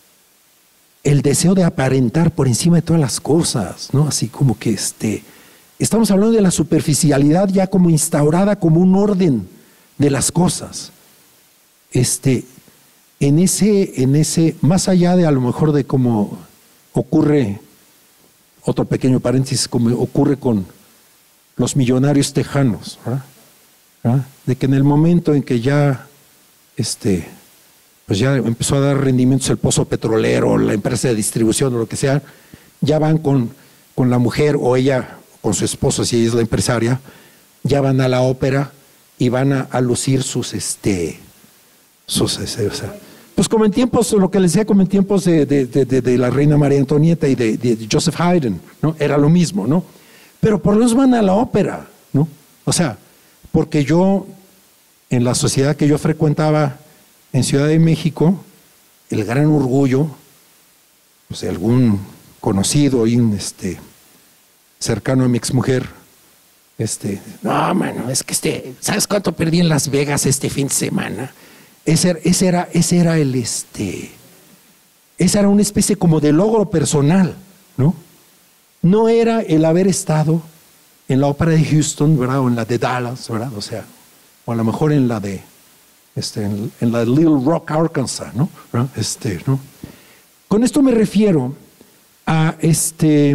el deseo de aparentar por encima de todas las cosas, ¿no? Así como que este, estamos hablando de la superficialidad ya como instaurada como un orden de las cosas. Este, en ese, en ese, más allá de a lo mejor de cómo ocurre, otro pequeño paréntesis, como ocurre con los millonarios tejanos, ¿verdad? ¿verdad? De que en el momento en que ya, este, pues ya empezó a dar rendimientos el pozo petrolero, la empresa de distribución o lo que sea, ya van con, con la mujer o ella con su esposo, si ella es la empresaria, ya van a la ópera y van a, a lucir sus, este, sus, este, o sea, pues como en tiempos, lo que les decía, como en tiempos de, de, de, de, de la reina María Antonieta y de, de Joseph Haydn, ¿no? Era lo mismo, ¿no? Pero por lo menos van a la ópera, ¿no? O sea, porque yo, en la sociedad que yo frecuentaba en Ciudad de México, el gran orgullo, pues de algún conocido y un, este, cercano a mi exmujer, este, no, mano, es que este, ¿sabes cuánto perdí en Las Vegas este fin de semana? Ese, ese, era, ese era el, este, esa era una especie como de logro personal, ¿no? No era el haber estado en la ópera de Houston, ¿verdad? O en la de Dallas, ¿verdad? O sea, o a lo mejor en la de, este, en, en la de Little Rock, Arkansas, ¿no? ¿verdad? Este, ¿no? Con esto me refiero a, este,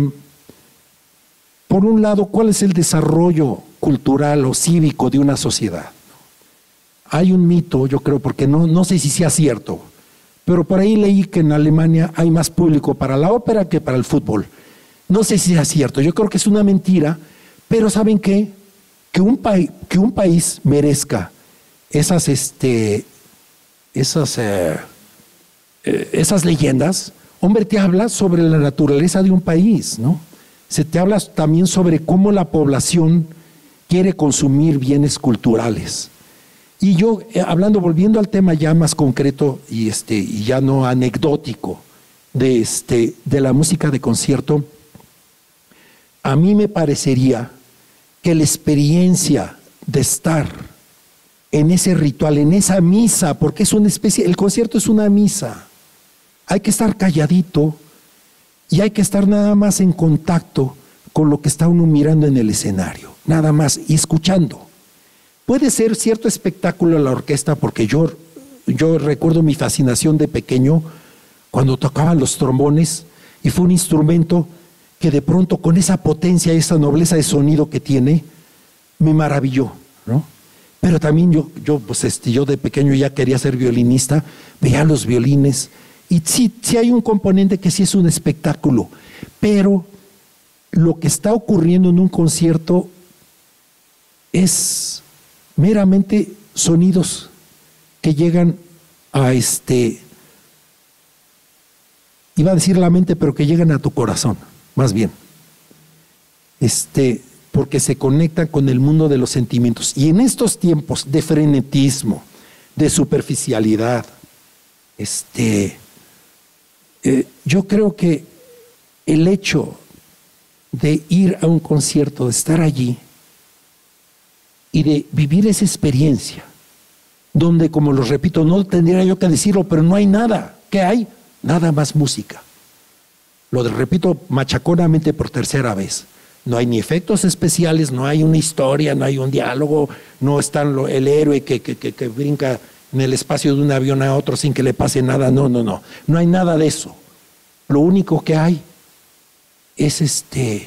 por un lado, ¿cuál es el desarrollo cultural o cívico de una sociedad? Hay un mito, yo creo, porque no, no sé si sea cierto, pero por ahí leí que en Alemania hay más público para la ópera que para el fútbol. No sé si sea cierto, yo creo que es una mentira, pero ¿saben qué? Que un, pa que un país merezca esas, este, esas, eh, eh, esas leyendas, hombre, te habla sobre la naturaleza de un país, ¿no? Se te habla también sobre cómo la población quiere consumir bienes culturales. Y yo, hablando, volviendo al tema ya más concreto y, este, y ya no anecdótico de, este, de la música de concierto, a mí me parecería que la experiencia de estar en ese ritual, en esa misa, porque es una especie, el concierto es una misa, hay que estar calladito y hay que estar nada más en contacto con lo que está uno mirando en el escenario, nada más, y escuchando. Puede ser cierto espectáculo la orquesta, porque yo, yo recuerdo mi fascinación de pequeño cuando tocaban los trombones, y fue un instrumento que de pronto con esa potencia, esa nobleza de sonido que tiene, me maravilló, ¿no? Pero también yo, yo, pues este, yo de pequeño ya quería ser violinista, veía los violines, y sí, sí hay un componente que sí es un espectáculo, pero lo que está ocurriendo en un concierto es meramente sonidos que llegan a este, iba a decir la mente, pero que llegan a tu corazón, más bien, este, porque se conectan con el mundo de los sentimientos. Y en estos tiempos de frenetismo, de superficialidad, este, eh, yo creo que el hecho de ir a un concierto, de estar allí, y de vivir esa experiencia donde, como los repito, no tendría yo que decirlo, pero no hay nada. ¿Qué hay? Nada más música. Lo repito machaconamente por tercera vez. No hay ni efectos especiales, no hay una historia, no hay un diálogo, no está el héroe que, que, que, que brinca en el espacio de un avión a otro sin que le pase nada. No, no, no. No hay nada de eso. Lo único que hay es este,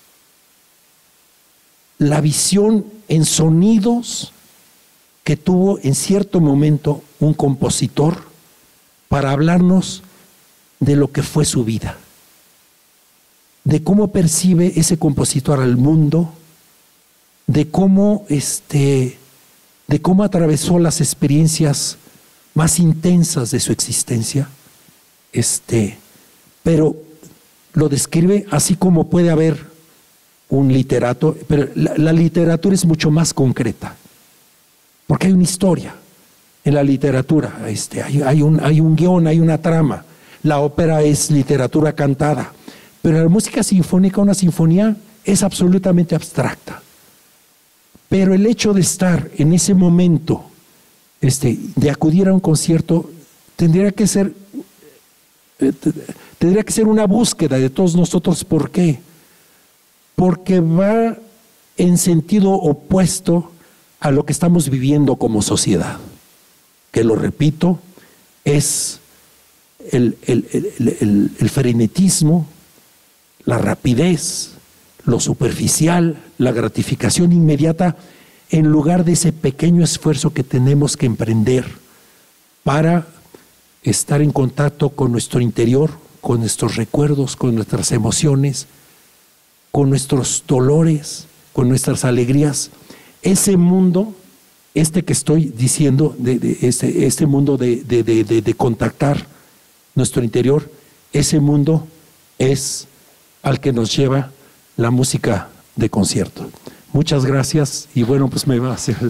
la visión en sonidos que tuvo en cierto momento un compositor para hablarnos de lo que fue su vida, de cómo percibe ese compositor al mundo, de cómo, este, de cómo atravesó las experiencias más intensas de su existencia, este, pero lo describe así como puede haber un literato, pero la, la literatura es mucho más concreta, porque hay una historia en la literatura, este, hay, hay, un, hay un guión, hay una trama. La ópera es literatura cantada, pero la música sinfónica, una sinfonía, es absolutamente abstracta. Pero el hecho de estar en ese momento, este, de acudir a un concierto, tendría que ser, eh, tendría que ser una búsqueda de todos nosotros. ¿Por qué? Porque va en sentido opuesto a lo que estamos viviendo como sociedad, que lo repito, es el, el, el, el, el frenetismo, la rapidez, lo superficial, la gratificación inmediata, en lugar de ese pequeño esfuerzo que tenemos que emprender para estar en contacto con nuestro interior, con nuestros recuerdos, con nuestras emociones, con nuestros dolores, con nuestras alegrías. Ese mundo, este que estoy diciendo, de, de, este, este mundo de, de, de, de, de contactar nuestro interior, ese mundo es al que nos lleva la música de concierto. Muchas gracias y bueno, pues me va a hacer...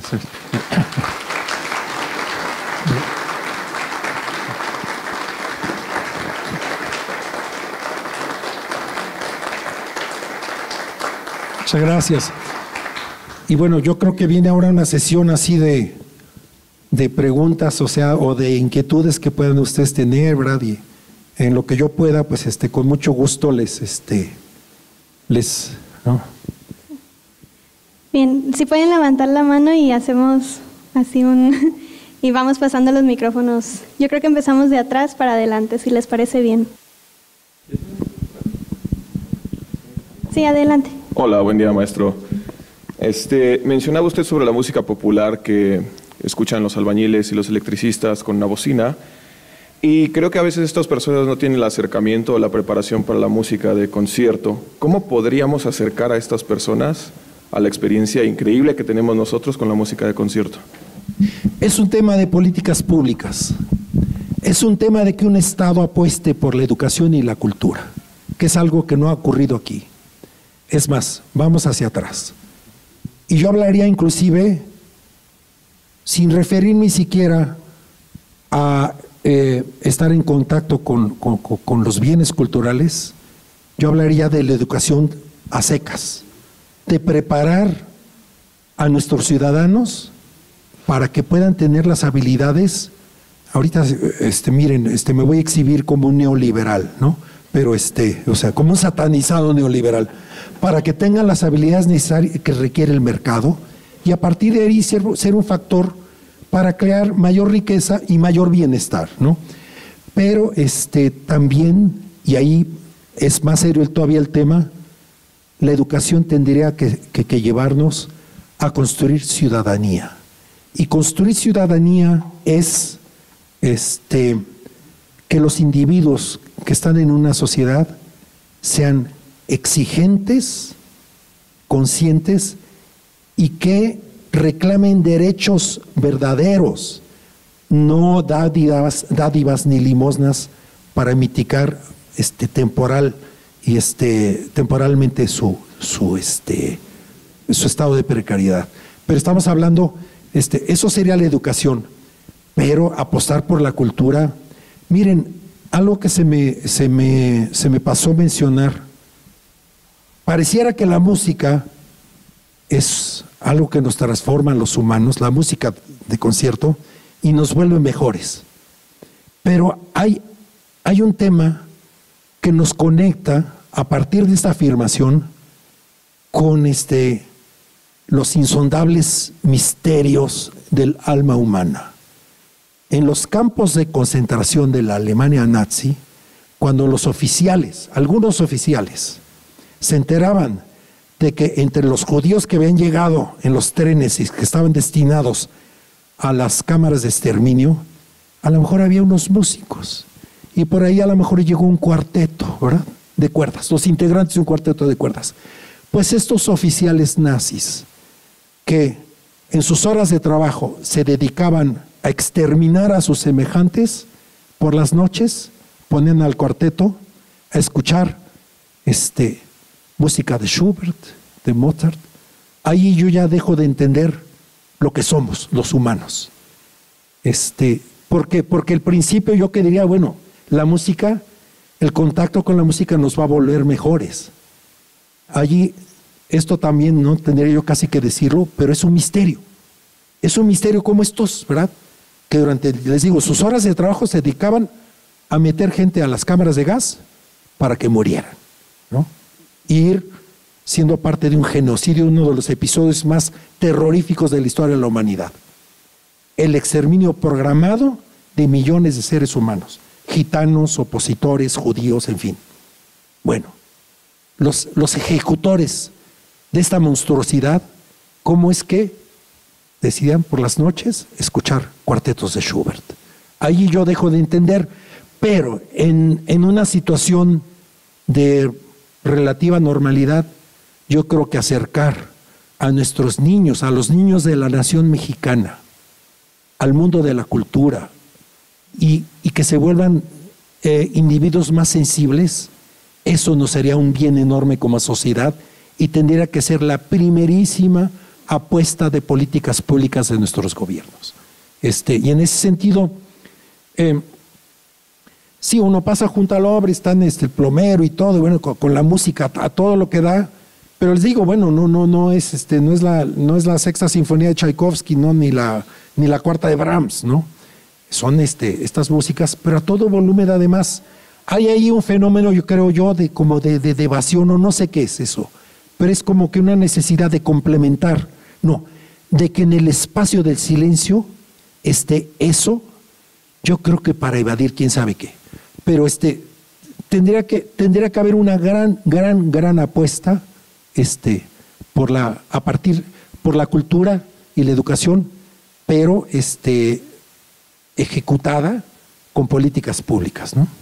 Muchas gracias. Y bueno, yo creo que viene ahora una sesión así de, de preguntas, o sea, o de inquietudes que puedan ustedes tener, ¿verdad? Y en lo que yo pueda, pues este, con mucho gusto les, este, les, ¿no? Bien, si pueden levantar la mano y hacemos así un, y vamos pasando los micrófonos. Yo creo que empezamos de atrás para adelante, si les parece bien. Sí, adelante. Hola, buen día, maestro. Este, mencionaba usted sobre la música popular que escuchan los albañiles y los electricistas con una bocina, y creo que a veces estas personas no tienen el acercamiento o la preparación para la música de concierto. ¿Cómo podríamos acercar a estas personas a la experiencia increíble que tenemos nosotros con la música de concierto? Es un tema de políticas públicas, es un tema de que un Estado apueste por la educación y la cultura, que es algo que no ha ocurrido aquí. Es más, vamos hacia atrás. Y yo hablaría inclusive, sin referirme siquiera a eh, estar en contacto con, con, con los bienes culturales, yo hablaría de la educación a secas, de preparar a nuestros ciudadanos para que puedan tener las habilidades. Ahorita, este, miren, este, me voy a exhibir como un neoliberal, ¿no? Pero este, o sea, como un satanizado neoliberal, para que tengan las habilidades necesarias que requiere el mercado y a partir de ahí ser, ser un factor para crear mayor riqueza y mayor bienestar, ¿no? Pero este, también, y ahí es más serio todavía el tema, la educación tendría que, que, que llevarnos a construir ciudadanía. Y construir ciudadanía es este, que los individuos que están en una sociedad sean exigentes, conscientes y que reclamen derechos verdaderos, no dádivas, dádivas ni limosnas para mitigar este, temporal y este, temporalmente su, su, este, su estado de precariedad. Pero estamos hablando, este, eso sería la educación, pero apostar por la cultura. Miren, algo que se me, se me, se me pasó mencionar, pareciera que la música es algo que nos transforma a los humanos, la música de concierto, y nos vuelve mejores. Pero hay, hay un tema que nos conecta a partir de esta afirmación con este, los insondables misterios del alma humana. En los campos de concentración de la Alemania nazi, cuando los oficiales, algunos oficiales, se enteraban de que entre los judíos que habían llegado en los trenes y que estaban destinados a las cámaras de exterminio, a lo mejor había unos músicos, y por ahí a lo mejor llegó un cuarteto, ¿verdad?, de cuerdas, los integrantes de un cuarteto de cuerdas. Pues estos oficiales nazis, que en sus horas de trabajo se dedicaban a exterminar a sus semejantes, por las noches ponían al cuarteto a escuchar este, música de Schubert, de Mozart. Ahí yo ya dejo de entender lo que somos los humanos. Este, ¿por qué? Porque el principio yo que diría, bueno, la música, el contacto con la música nos va a volver mejores. Allí, esto también no tendría yo casi que decirlo, pero es un misterio. Es un misterio como estos, ¿verdad?, que durante, les digo, sus horas de trabajo se dedicaban a meter gente a las cámaras de gas para que murieran, ¿no? Y ir siendo parte de un genocidio, uno de los episodios más terroríficos de la historia de la humanidad. El exterminio programado de millones de seres humanos, gitanos, opositores, judíos, en fin. Bueno, los, los ejecutores de esta monstruosidad, ¿cómo es que decidían por las noches escuchar cuartetos de Schubert? Ahí yo dejo de entender, pero en, en una situación de relativa normalidad, yo creo que acercar a nuestros niños, a los niños de la nación mexicana, al mundo de la cultura, y, y que se vuelvan eh, individuos más sensibles, eso nos sería un bien enorme como sociedad y tendría que ser la primerísima apuesta de políticas públicas de nuestros gobiernos. Este, y en ese sentido, eh, sí, uno pasa junto a la obra, están este, el plomero y todo, y bueno, con, con la música a todo lo que da, pero les digo, bueno, no, no, no es, este, no es la, no es la sexta sinfonía de Tchaikovsky, no, ni la, ni la cuarta de Brahms, ¿no? Son este, estas músicas, pero a todo volumen además. Hay ahí un fenómeno, yo creo yo, de como de, de, de evasión, o no sé qué es eso, pero es como que una necesidad de complementar, no, de que en el espacio del silencio esté eso, yo creo que para evadir quién sabe qué, pero este, tendría que, tendría que haber una gran, gran, gran apuesta este, por la, a partir, por la cultura y la educación, pero este, ejecutada con políticas públicas, ¿no?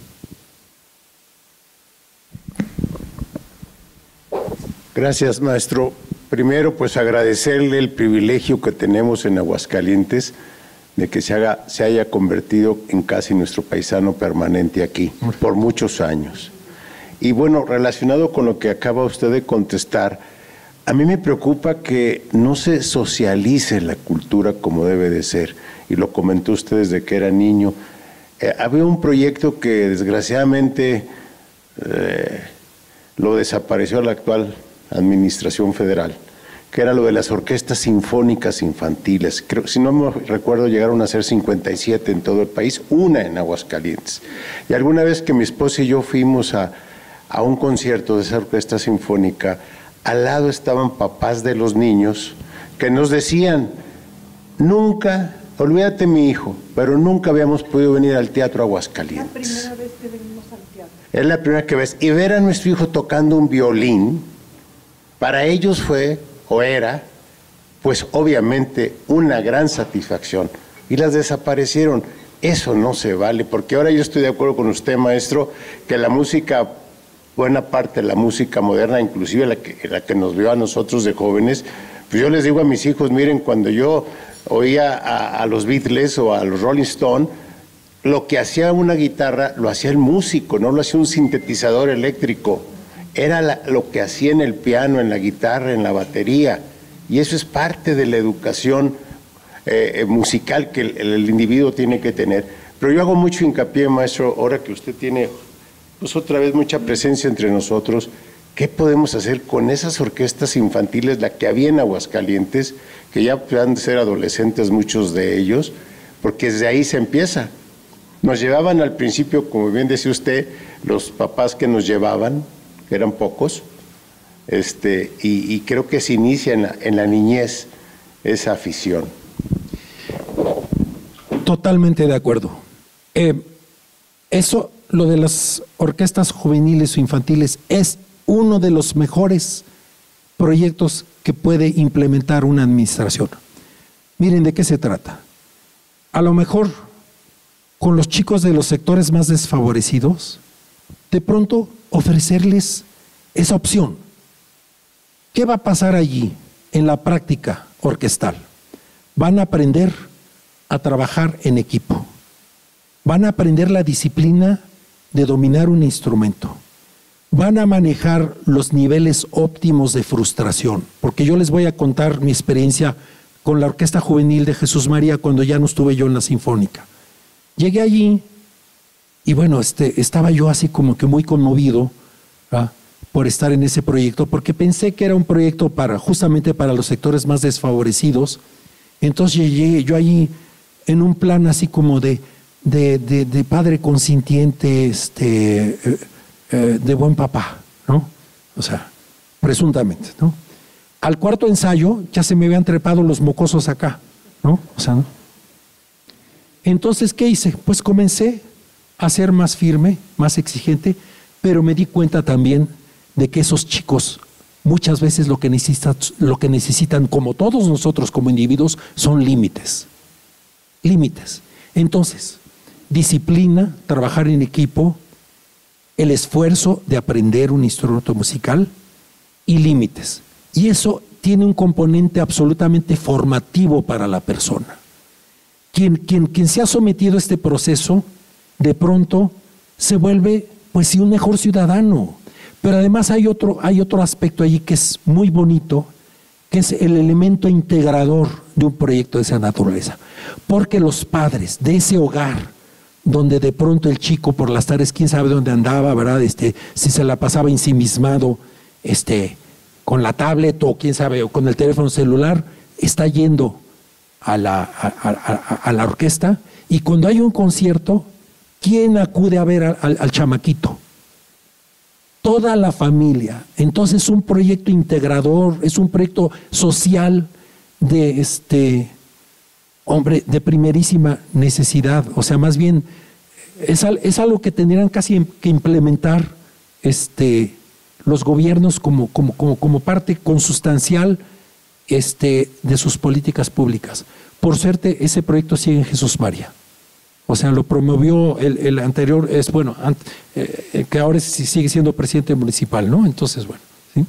Gracias, maestro. Primero, pues agradecerle el privilegio que tenemos en Aguascalientes de que se, haga, se haya convertido en casi nuestro paisano permanente aquí por muchos años. Y bueno, relacionado con lo que acaba usted de contestar, a mí me preocupa que no se socialice la cultura como debe de ser, y lo comentó usted desde que era niño. Eh, había un proyecto que desgraciadamente eh, lo desapareció la actual Administración Federal, que era lo de las orquestas sinfónicas infantiles. Creo, si no me recuerdo, llegaron a ser cincuenta y siete en todo el país, una en Aguascalientes. Y alguna vez que mi esposa y yo fuimos a, a un concierto de esa orquesta sinfónica, al lado estaban papás de los niños que nos decían, nunca, olvídate mi hijo, pero nunca habíamos podido venir al teatro Aguascalientes. Es la primera vez que venimos al teatro. Es la primera que ves. Y ver a nuestro hijo tocando un violín, para ellos fue, o era, pues obviamente una gran satisfacción. Y las desaparecieron. Eso no se vale, porque ahora yo estoy de acuerdo con usted, maestro, que la música, buena parte de la música moderna, inclusive la que, la que nos vio a nosotros de jóvenes, pues yo les digo a mis hijos, miren, cuando yo oía a, a los Beatles o a los Rolling Stones, lo que hacía una guitarra lo hacía el músico, no lo hacía un sintetizador eléctrico. Era la, lo que hacía en el piano, en la guitarra, en la batería. Y eso es parte de la educación eh, musical que el, el individuo tiene que tener. Pero yo hago mucho hincapié, maestro, ahora que usted tiene, pues otra vez, mucha presencia entre nosotros, ¿qué podemos hacer con esas orquestas infantiles, la que había en Aguascalientes, que ya han de ser adolescentes muchos de ellos, porque desde ahí se empieza. Nos llevaban al principio, como bien decía usted, los papás que nos llevaban, que eran pocos, este, y, y creo que se inicia en la, en la niñez esa afición. Totalmente de acuerdo. Eh, eso, lo de las orquestas juveniles o infantiles, es uno de los mejores proyectos que puede implementar una administración. Miren de qué se trata. A lo mejor con los chicos de los sectores más desfavorecidos, de pronto ofrecerles esa opción. ¿Qué va a pasar allí en la práctica orquestal? Van a aprender a trabajar en equipo. Van a aprender la disciplina de dominar un instrumento. Van a manejar los niveles óptimos de frustración, porque yo les voy a contar mi experiencia con la Orquesta Juvenil de Jesús María cuando ya no estuve yo en la Sinfónica. Llegué allí y bueno, este, estaba yo así como que muy conmovido, ¿verdad?, por estar en ese proyecto, porque pensé que era un proyecto para, justamente para los sectores más desfavorecidos. Entonces llegué yo allí en un plan así como de, de, de, de padre consintiente, este, eh, eh, de buen papá, ¿no? O sea, presuntamente, ¿no? Al cuarto ensayo ya se me habían trepado los mocosos acá, ¿no? O sea, ¿no? Entonces, ¿qué hice? Pues comencé a ser más firme, más exigente, pero me di cuenta también de que esos chicos muchas veces lo que necesitan, lo que necesitan, como todos nosotros como individuos, son límites. Límites. Entonces, disciplina, trabajar en equipo, el esfuerzo de aprender un instrumento musical y límites. Y eso tiene un componente absolutamente formativo para la persona. Quien, quien, quien se ha sometido a este proceso, de pronto se vuelve, pues sí, un mejor ciudadano. Pero además hay otro, hay otro aspecto allí que es muy bonito, que es el elemento integrador de un proyecto de esa naturaleza. Porque los padres de ese hogar, donde de pronto el chico por las tardes, quién sabe dónde andaba, ¿verdad? Este, si se la pasaba ensimismado, este, con la tablet o quién sabe, o con el teléfono celular, está yendo a la, a, a, a, a la orquesta, y cuando hay un concierto, ¿quién acude a ver al, al chamaquito? Toda la familia. Entonces es un proyecto integrador, es un proyecto social de este hombre de primerísima necesidad. O sea, más bien es, es algo que tendrían casi que implementar este, los gobiernos como, como, como, como parte consustancial este, de sus políticas públicas. Por suerte, ese proyecto sigue en Jesús María. O sea, lo promovió el, el anterior, es bueno, ant, eh, que ahora sigue siendo presidente municipal, ¿no? Entonces, bueno, ¿sí?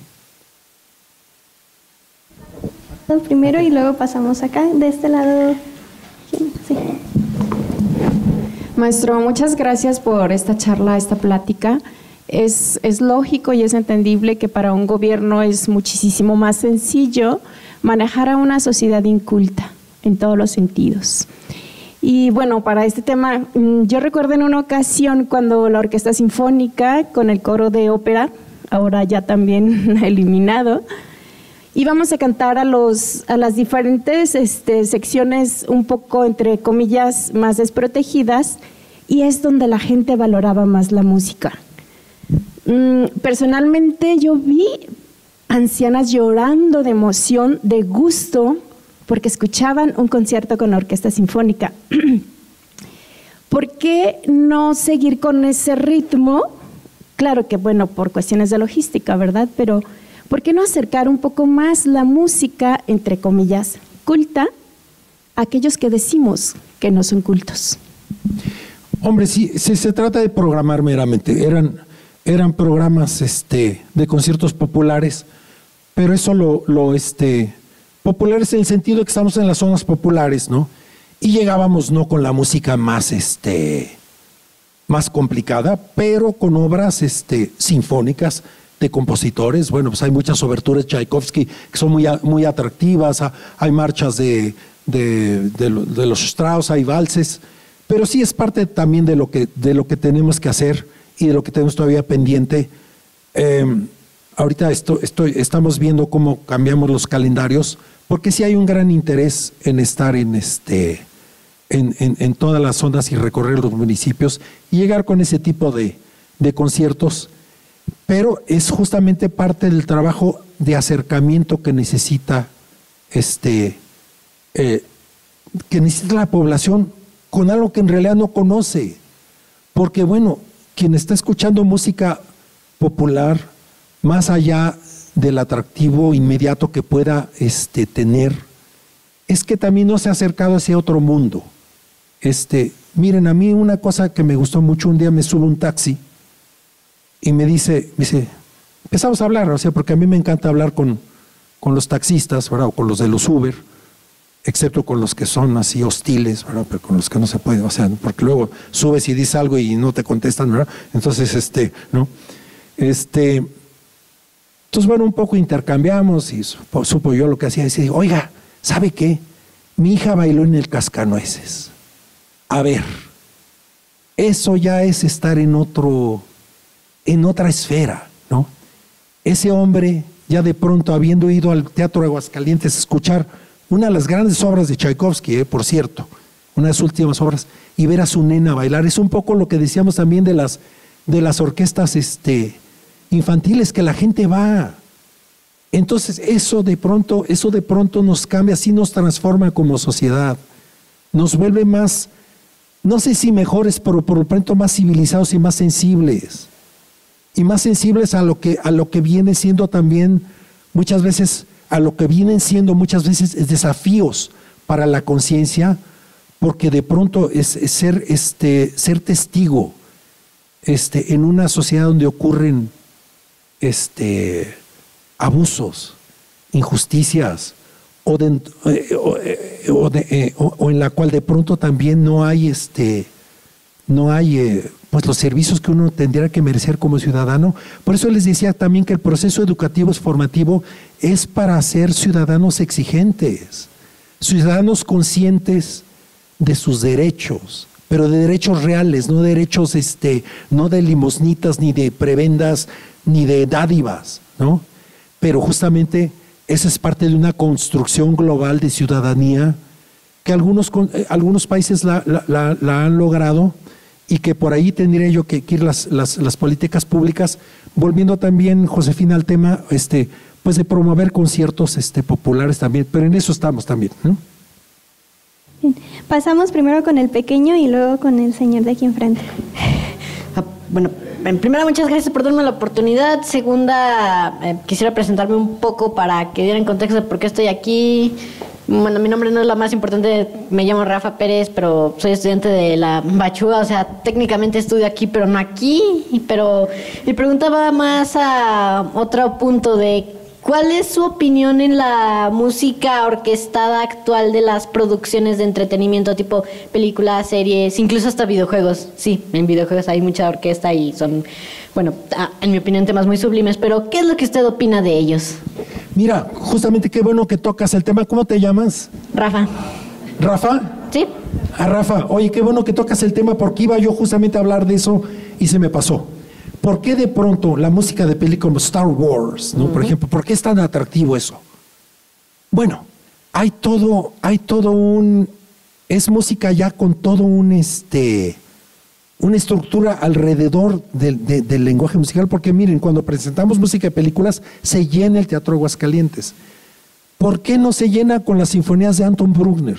Primero y luego pasamos acá, de este lado. Sí. Maestro, muchas gracias por esta charla, esta plática. Es, es lógico y es entendible que para un gobierno es muchísimo más sencillo manejar a una sociedad inculta en todos los sentidos. Y bueno, para este tema, yo recuerdo en una ocasión cuando la Orquesta Sinfónica con el coro de ópera, ahora ya también eliminado, íbamos a cantar a, los, a las diferentes este, secciones un poco, entre comillas, más desprotegidas, y es donde la gente valoraba más la música. Personalmente yo vi ancianas llorando de emoción, de gusto, porque escuchaban un concierto con la Orquesta Sinfónica. ¿Por qué no seguir con ese ritmo? Claro que, bueno, por cuestiones de logística, ¿verdad? Pero ¿por qué no acercar un poco más la música, entre comillas, culta, a aquellos que decimos que no son cultos? Hombre, sí, si se trata de programar meramente, eran, eran programas este, de conciertos populares, pero eso lo, lo este, populares en el sentido de que estamos en las zonas populares, ¿no? Y llegábamos no con la música más, este, más complicada, pero con obras este, sinfónicas de compositores. Bueno, pues hay muchas oberturas de Tchaikovsky que son muy, muy atractivas, hay marchas de, de, de, de los Strauss, hay valses, pero sí es parte también de lo que, de lo que tenemos que hacer y de lo que tenemos todavía pendiente. Eh, ahorita esto, estoy, estamos viendo cómo cambiamos los calendarios, porque sí hay un gran interés en estar en, este, en, en, en todas las zonas y recorrer los municipios y llegar con ese tipo de, de conciertos, pero es justamente parte del trabajo de acercamiento que necesita este eh, que necesita la población con algo que en realidad no conoce, porque bueno, quien está escuchando música popular, más allá del atractivo inmediato que pueda este, tener, es que también no se ha acercado a ese otro mundo. Este, miren, a mí una cosa que me gustó mucho, un día me subo a un taxi y me dice, me dice, empezamos a hablar, o sea, porque a mí me encanta hablar con, con los taxistas, ¿verdad? O con los de los Uber, excepto con los que son así hostiles, ¿verdad? Pero con los que no se puede, o sea, porque luego subes y dices algo y no te contestan, ¿verdad? Entonces, este, ¿no? Este, entonces, bueno, un poco intercambiamos y supo, supo yo lo que hacía, decía, oiga, ¿sabe qué? Mi hija bailó en el Cascanueces. A ver, eso ya es estar en otro, en otra esfera, ¿no? Ese hombre, ya de pronto, habiendo ido al Teatro de Aguascalientes a escuchar una de las grandes obras de Tchaikovsky, eh, por cierto, una de sus últimas obras, y ver a su nena bailar, es un poco lo que decíamos también de las, de las orquestas este, infantiles, que la gente va. Entonces eso de pronto, eso de pronto nos cambia, así nos transforma como sociedad, nos vuelve más, no sé si mejores, pero por lo pronto más civilizados y más sensibles, y más sensibles a lo que, a lo que viene siendo también muchas veces, a lo que vienen siendo muchas veces desafíos para la conciencia, porque de pronto es, es ser, este, ser testigo este, en una sociedad donde ocurren este, abusos, injusticias, o, de, eh, o, eh, o, de, eh, o, o en la cual de pronto también no hay, este, no hay eh, pues los servicios que uno tendría que merecer como ciudadano. Por eso les decía también que el proceso educativo es formativo, es para ser ciudadanos exigentes, ciudadanos conscientes de sus derechos, pero de derechos reales, no derechos, este, no de limosnitas, ni de prebendas, ni de dádivas, ¿no? Pero justamente esa es parte de una construcción global de ciudadanía que algunos, algunos países la, la, la, la han logrado, y que por ahí tendría yo que, que ir las, las, las políticas públicas, volviendo también, Josefina, al tema este, pues de promover conciertos este, populares también, pero en eso estamos también, ¿no? Bien. Pasamos primero con el pequeño y luego con el señor de aquí enfrente. Ah, bueno, en primera, muchas gracias por darme la oportunidad. Segunda, eh, quisiera presentarme un poco para que dieran contexto de por qué estoy aquí. Bueno, mi nombre no es la más importante, me llamo Rafa Pérez, pero soy estudiante de la Bachúa, o sea, técnicamente estudio aquí, pero no aquí. Pero mi pregunta va más a otro punto de ¿cuál es su opinión en la música orquestada actual de las producciones de entretenimiento, tipo películas, series, incluso hasta videojuegos? Sí, en videojuegos hay mucha orquesta y son, bueno, en mi opinión, temas muy sublimes, pero ¿qué es lo que usted opina de ellos? Mira, justamente qué bueno que tocas el tema. ¿Cómo te llamas? Rafa. ¿Rafa? Sí. Ah, Rafa, oye, qué bueno que tocas el tema, porque iba yo justamente a hablar de eso y se me pasó. ¿Por qué de pronto la música de películas como Star Wars, ¿no? Uh-huh. Por ejemplo, ¿por qué es tan atractivo eso? Bueno, hay todo, hay todo un, es música ya con todo un, este, una estructura alrededor del, de, del lenguaje musical, porque miren, cuando presentamos música de películas, se llena el Teatro Aguascalientes. ¿Por qué no se llena con las sinfonías de Anton Bruckner?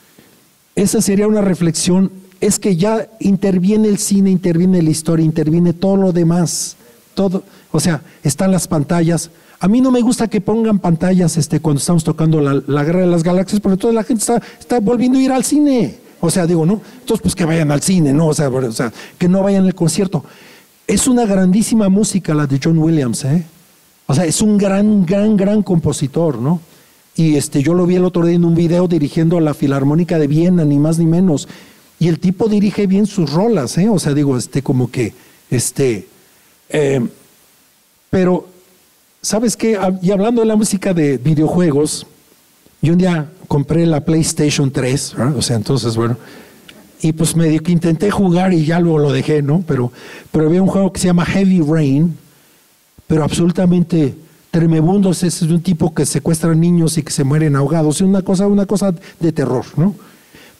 Esa sería una reflexión. Es que ya interviene el cine, interviene la historia, interviene todo lo demás, todo, o sea, están las pantallas. A mí no me gusta que pongan pantallas este, cuando estamos tocando la, la Guerra de las Galaxias, porque toda la gente está, está volviendo a ir al cine. O sea, digo, ¿no? Entonces, pues que vayan al cine, ¿no? O sea, o sea, que no vayan al concierto. Es una grandísima música la de John Williams, ¿eh? O sea, es un gran, gran, gran compositor, ¿no? Y este, yo lo vi el otro día en un video dirigiendo a la Filarmónica de Viena, ni más ni menos. Y el tipo dirige bien sus rolas, ¿eh? O sea, digo, este, como que, este, eh, pero, ¿sabes qué? Y hablando de la música de videojuegos, yo un día compré la PlayStation tres, ¿verdad? O sea, entonces, bueno, y pues medio que intenté jugar y ya luego lo dejé, ¿no? Pero, pero había un juego que se llama Heavy Rain, pero absolutamente tremebundo, es de un tipo que secuestra niños y que se mueren ahogados, una cosa, una cosa de terror, ¿no?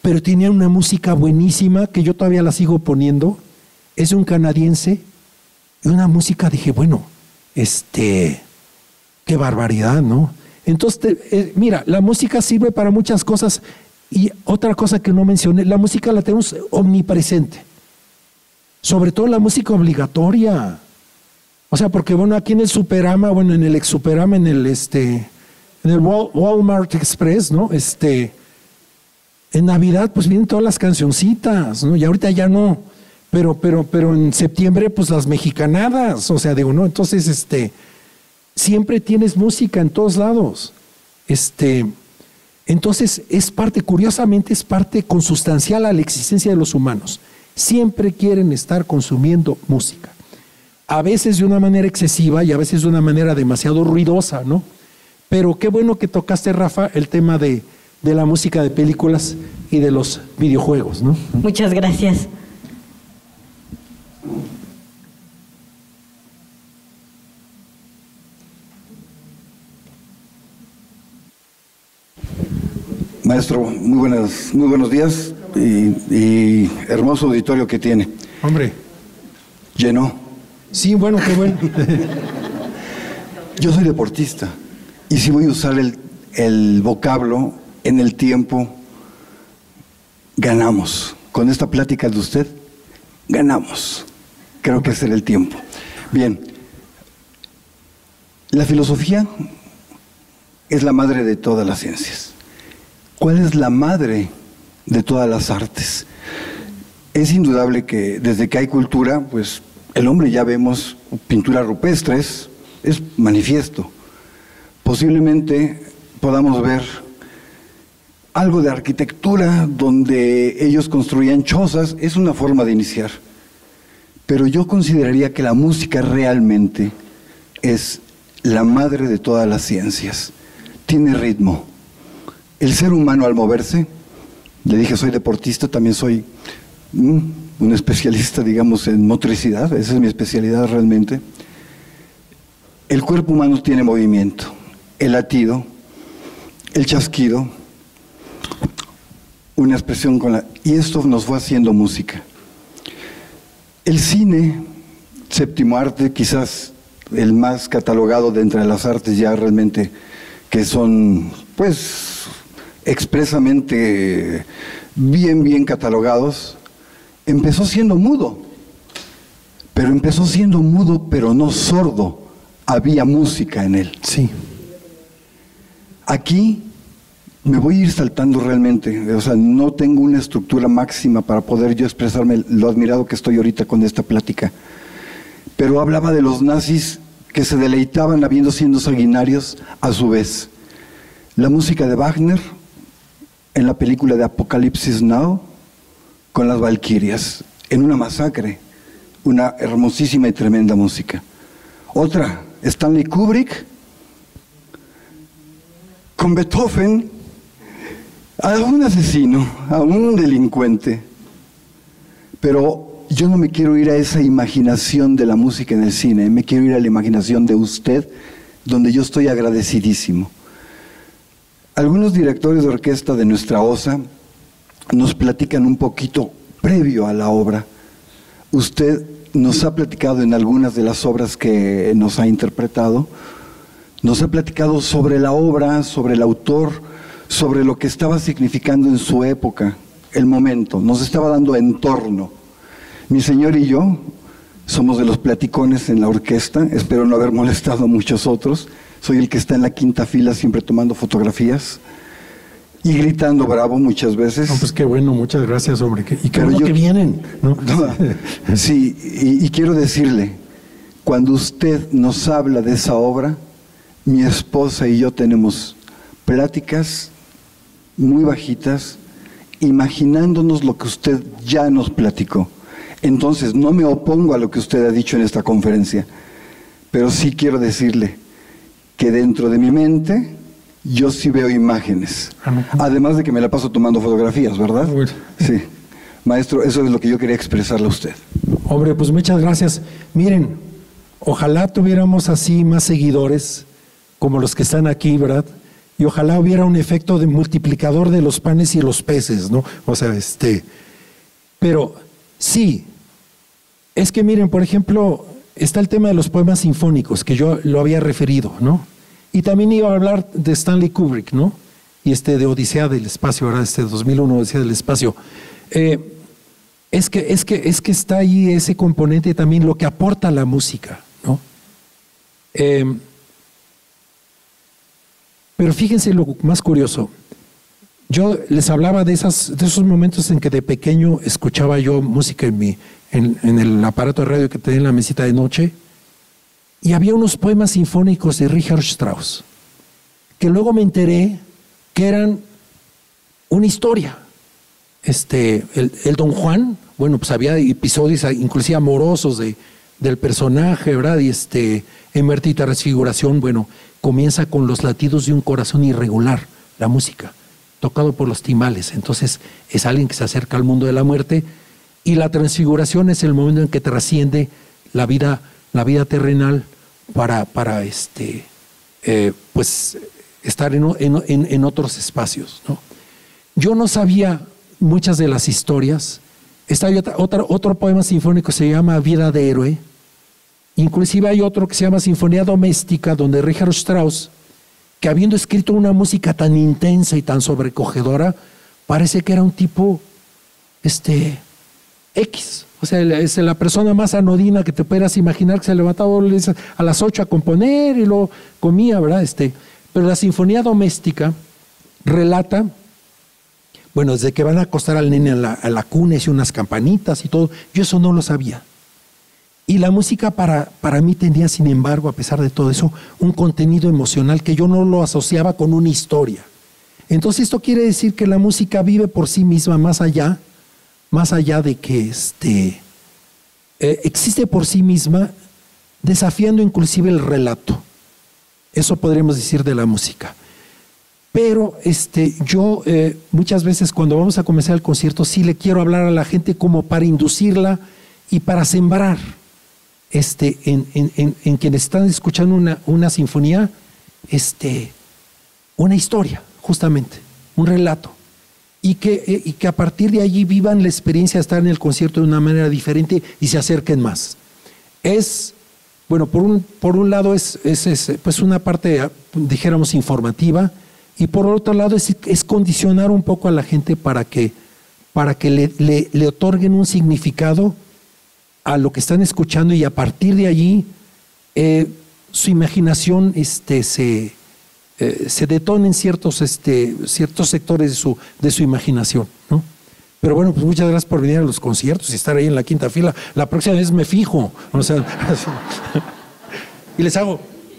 pero tenía una música buenísima que yo todavía la sigo poniendo. Es de un canadiense y una música, dije, bueno, este, qué barbaridad, ¿no? Entonces, te, eh, mira, la música sirve para muchas cosas. Y otra cosa que no mencioné, la música la tenemos omnipresente. Sobre todo la música obligatoria. O sea, porque bueno, aquí en el Superama, bueno, en el ex Superama, en el este, en el Walmart Express, ¿no? Este, en Navidad, pues vienen todas las cancioncitas, ¿no? Y ahorita ya no. Pero, pero, pero en septiembre, pues las mexicanadas. O sea, digo, ¿no? Entonces, este, siempre tienes música en todos lados. Este. Entonces, es parte, curiosamente, es parte consustancial a la existencia de los humanos. Siempre quieren estar consumiendo música. A veces de una manera excesiva y a veces de una manera demasiado ruidosa, ¿no? Pero qué bueno que tocaste, Rafa, el tema de, de la música de películas y de los videojuegos, ¿no? Muchas gracias. Maestro, muy, buenas, muy buenos días y, y hermoso auditorio que tiene. Hombre. ¿Llenó? Sí, bueno, qué bueno. Yo soy deportista y si voy a usar el, el vocablo en el tiempo, ganamos. Con esta plática de usted, ganamos. Creo que ese era el tiempo. Bien, la filosofía es la madre de todas las ciencias. ¿Cuál es la madre de todas las artes? Es indudable que desde que hay cultura, pues el hombre ya vemos pinturas rupestres, es manifiesto. Posiblemente podamos ver algo de arquitectura donde ellos construían chozas, es una forma de iniciar. Pero yo consideraría que la música realmente es la madre de todas las ciencias. Tiene ritmo. El ser humano al moverse, le dije soy deportista, también soy mm, un especialista, digamos, en motricidad, esa es mi especialidad realmente. El cuerpo humano tiene movimiento, el latido, el chasquido, una expresión con la... Y esto nos fue haciendo música. El cine, séptimo arte, quizás el más catalogado de entre las artes ya realmente, que son, pues... expresamente bien, bien catalogados, empezó siendo mudo, pero empezó siendo mudo, pero no sordo, había música en él. Sí. Aquí me voy a ir saltando realmente, o sea, no tengo una estructura máxima para poder yo expresarme lo admirado que estoy ahorita con esta plática, pero hablaba de los nazis que se deleitaban habiendo siendo sanguinarios a su vez. La música de Wagner, en la película de Apocalipsis Now, con las Valquirias, en una masacre, una hermosísima y tremenda música. Otra, Stanley Kubrick, con Beethoven, a un asesino, a un delincuente. Pero yo no me quiero ir a esa imaginación de la música en el cine, me quiero ir a la imaginación de usted, donde yo estoy agradecidísimo. Algunos directores de orquesta de nuestra OSA nos platican un poquito previo a la obra. Usted nos ha platicado en algunas de las obras que nos ha interpretado, nos ha platicado sobre la obra, sobre el autor, sobre lo que estaba significando en su época, el momento, nos estaba dando entorno. Mi señor y yo somos de los platicones en la orquesta, espero no haber molestado a muchos otros. Soy el que está en la quinta fila siempre tomando fotografías y gritando bravo muchas veces. No, pues qué bueno, muchas gracias, hombre. Y qué bueno yo, que vienen, ¿no? No, sí, y, y quiero decirle, cuando usted nos habla de esa obra, mi esposa y yo tenemos pláticas muy bajitas, imaginándonos lo que usted ya nos platicó. Entonces, no me opongo a lo que usted ha dicho en esta conferencia, pero sí quiero decirle que dentro de mi mente yo sí veo imágenes, además de que me la paso tomando fotografías, ¿verdad? Sí. Maestro, eso es lo que yo quería expresarle a usted. Hombre, pues muchas gracias. Miren, ojalá tuviéramos así más seguidores como los que están aquí, ¿verdad? y ojalá hubiera un efecto de multiplicador de los panes y los peces, ¿no? O sea, este, pero sí, es que miren, por ejemplo, está el tema de los poemas sinfónicos, que yo lo había referido, ¿no? Y también iba a hablar de Stanley Kubrick, ¿no? Y este de Odisea del Espacio, ¿verdad? Este dos mil uno, Odisea del Espacio. Eh, es, que, es, que, es que está ahí ese componente también, lo que aporta la música, ¿no? Eh, pero fíjense lo más curioso. Yo les hablaba de, esas, de esos momentos en que de pequeño escuchaba yo música en, mi, en, en el aparato de radio que tenía en la mesita de noche, y había unos poemas sinfónicos de Richard Strauss, que luego me enteré que eran una historia. Este, el, el Don Juan, bueno, pues había episodios inclusive amorosos de, del personaje, ¿verdad? Y este, en Muerte y Transfiguración, bueno, comienza con los latidos de un corazón irregular, la música, tocado por los timbales. Entonces es alguien que se acerca al mundo de la muerte, y la transfiguración es el momento en que trasciende la vida, la vida terrenal para, para este, eh, pues, estar en, en, en otros espacios, ¿no? Yo no sabía muchas de las historias. Está otra, otra, otro poema sinfónico se llama Vida de Héroe. Inclusive hay otro que se llama Sinfonía Doméstica, donde Richard Strauss, que habiendo escrito una música tan intensa y tan sobrecogedora, parece que era un tipo este, X. O sea, es la persona más anodina que te puedas imaginar, que se levantaba a las ocho a componer y luego comía, ¿verdad? Este, pero la Sinfonía Doméstica relata, bueno, desde que van a acostar al nene a la, a la cuna y unas campanitas y todo, yo eso no lo sabía. Y la música para, para mí tenía, sin embargo, a pesar de todo eso, un contenido emocional que yo no lo asociaba con una historia. Entonces esto quiere decir que la música vive por sí misma, más allá, más allá de que este, eh, existe por sí misma, desafiando inclusive el relato. Eso podríamos decir de la música. Pero este, yo eh, muchas veces cuando vamos a comenzar el concierto sí le quiero hablar a la gente como para inducirla y para sembrar este, en, en, en, en quienes están escuchando una, una sinfonía, este, una historia, justamente, un relato. Y que, eh, y que a partir de allí vivan la experiencia de estar en el concierto de una manera diferente y se acerquen más. Es... Bueno, por un, por un lado es, es, es pues una parte, dijéramos, informativa, y por otro lado es, es condicionar un poco a la gente para que, para que le, le, le otorguen un significado a lo que están escuchando, y a partir de allí eh, su imaginación este, se, eh, se detona en ciertos, este, ciertos sectores de su, de su imaginación, ¿no? Pero bueno, pues muchas gracias por venir a los conciertos y estar ahí en la quinta fila. La próxima vez me fijo. O sea, y les hago.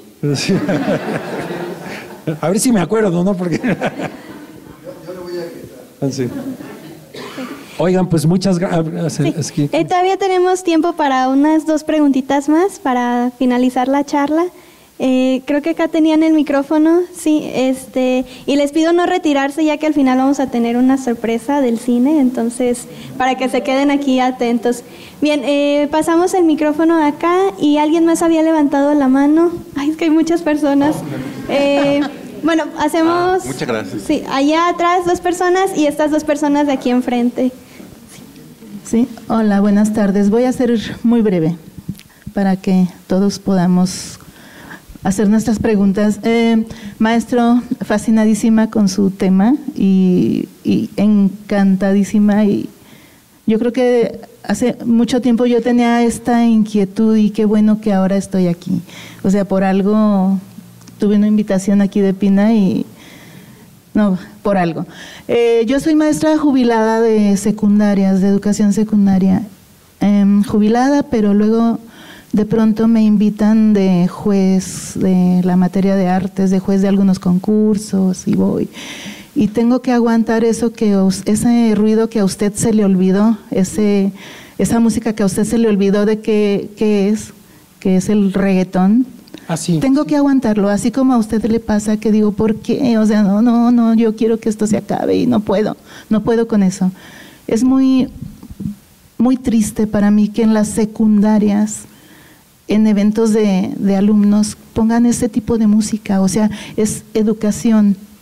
A ver si me acuerdo, ¿no? Porque. Yo, yo le voy a quitar. Sí. Oigan, pues muchas gracias. Sí. Eh, todavía tenemos tiempo para unas dos preguntitas más para finalizar la charla. Eh, creo que acá tenían el micrófono, sí, este, y les pido no retirarse, ya que al final vamos a tener una sorpresa del cine, entonces para que se queden aquí atentos. Bien, eh, pasamos el micrófono acá, y alguien más había levantado la mano. Ay, es que hay muchas personas. Eh, bueno, hacemos. Ah, muchas gracias. Sí, allá atrás dos personas y estas dos personas de aquí enfrente. Sí. Sí, hola, buenas tardes. Voy a ser muy breve para que todos podamos hacer nuestras preguntas. Eh, maestro, fascinadísima con su tema y, y encantadísima, y yo creo que hace mucho tiempo yo tenía esta inquietud, y qué bueno que ahora estoy aquí. O sea, por algo tuve una invitación aquí de Pina y no, por algo. Eh, yo soy maestra jubilada de secundarias, de educación secundaria, eh, jubilada, pero luego de pronto me invitan de juez de la materia de artes, de juez de algunos concursos, y voy. Y tengo que aguantar eso que ese ruido que a usted se le olvidó, ese, esa música que a usted se le olvidó de qué, qué es, que es el reggaetón. Así. Tengo que aguantarlo, así como a usted le pasa, que digo, ¿por qué? O sea, no, no, no, yo quiero que esto se acabe y no puedo, no puedo con eso. Es muy, muy triste para mí que en las secundarias, en eventos de, de alumnos, pongan ese tipo de música. O sea, es educación,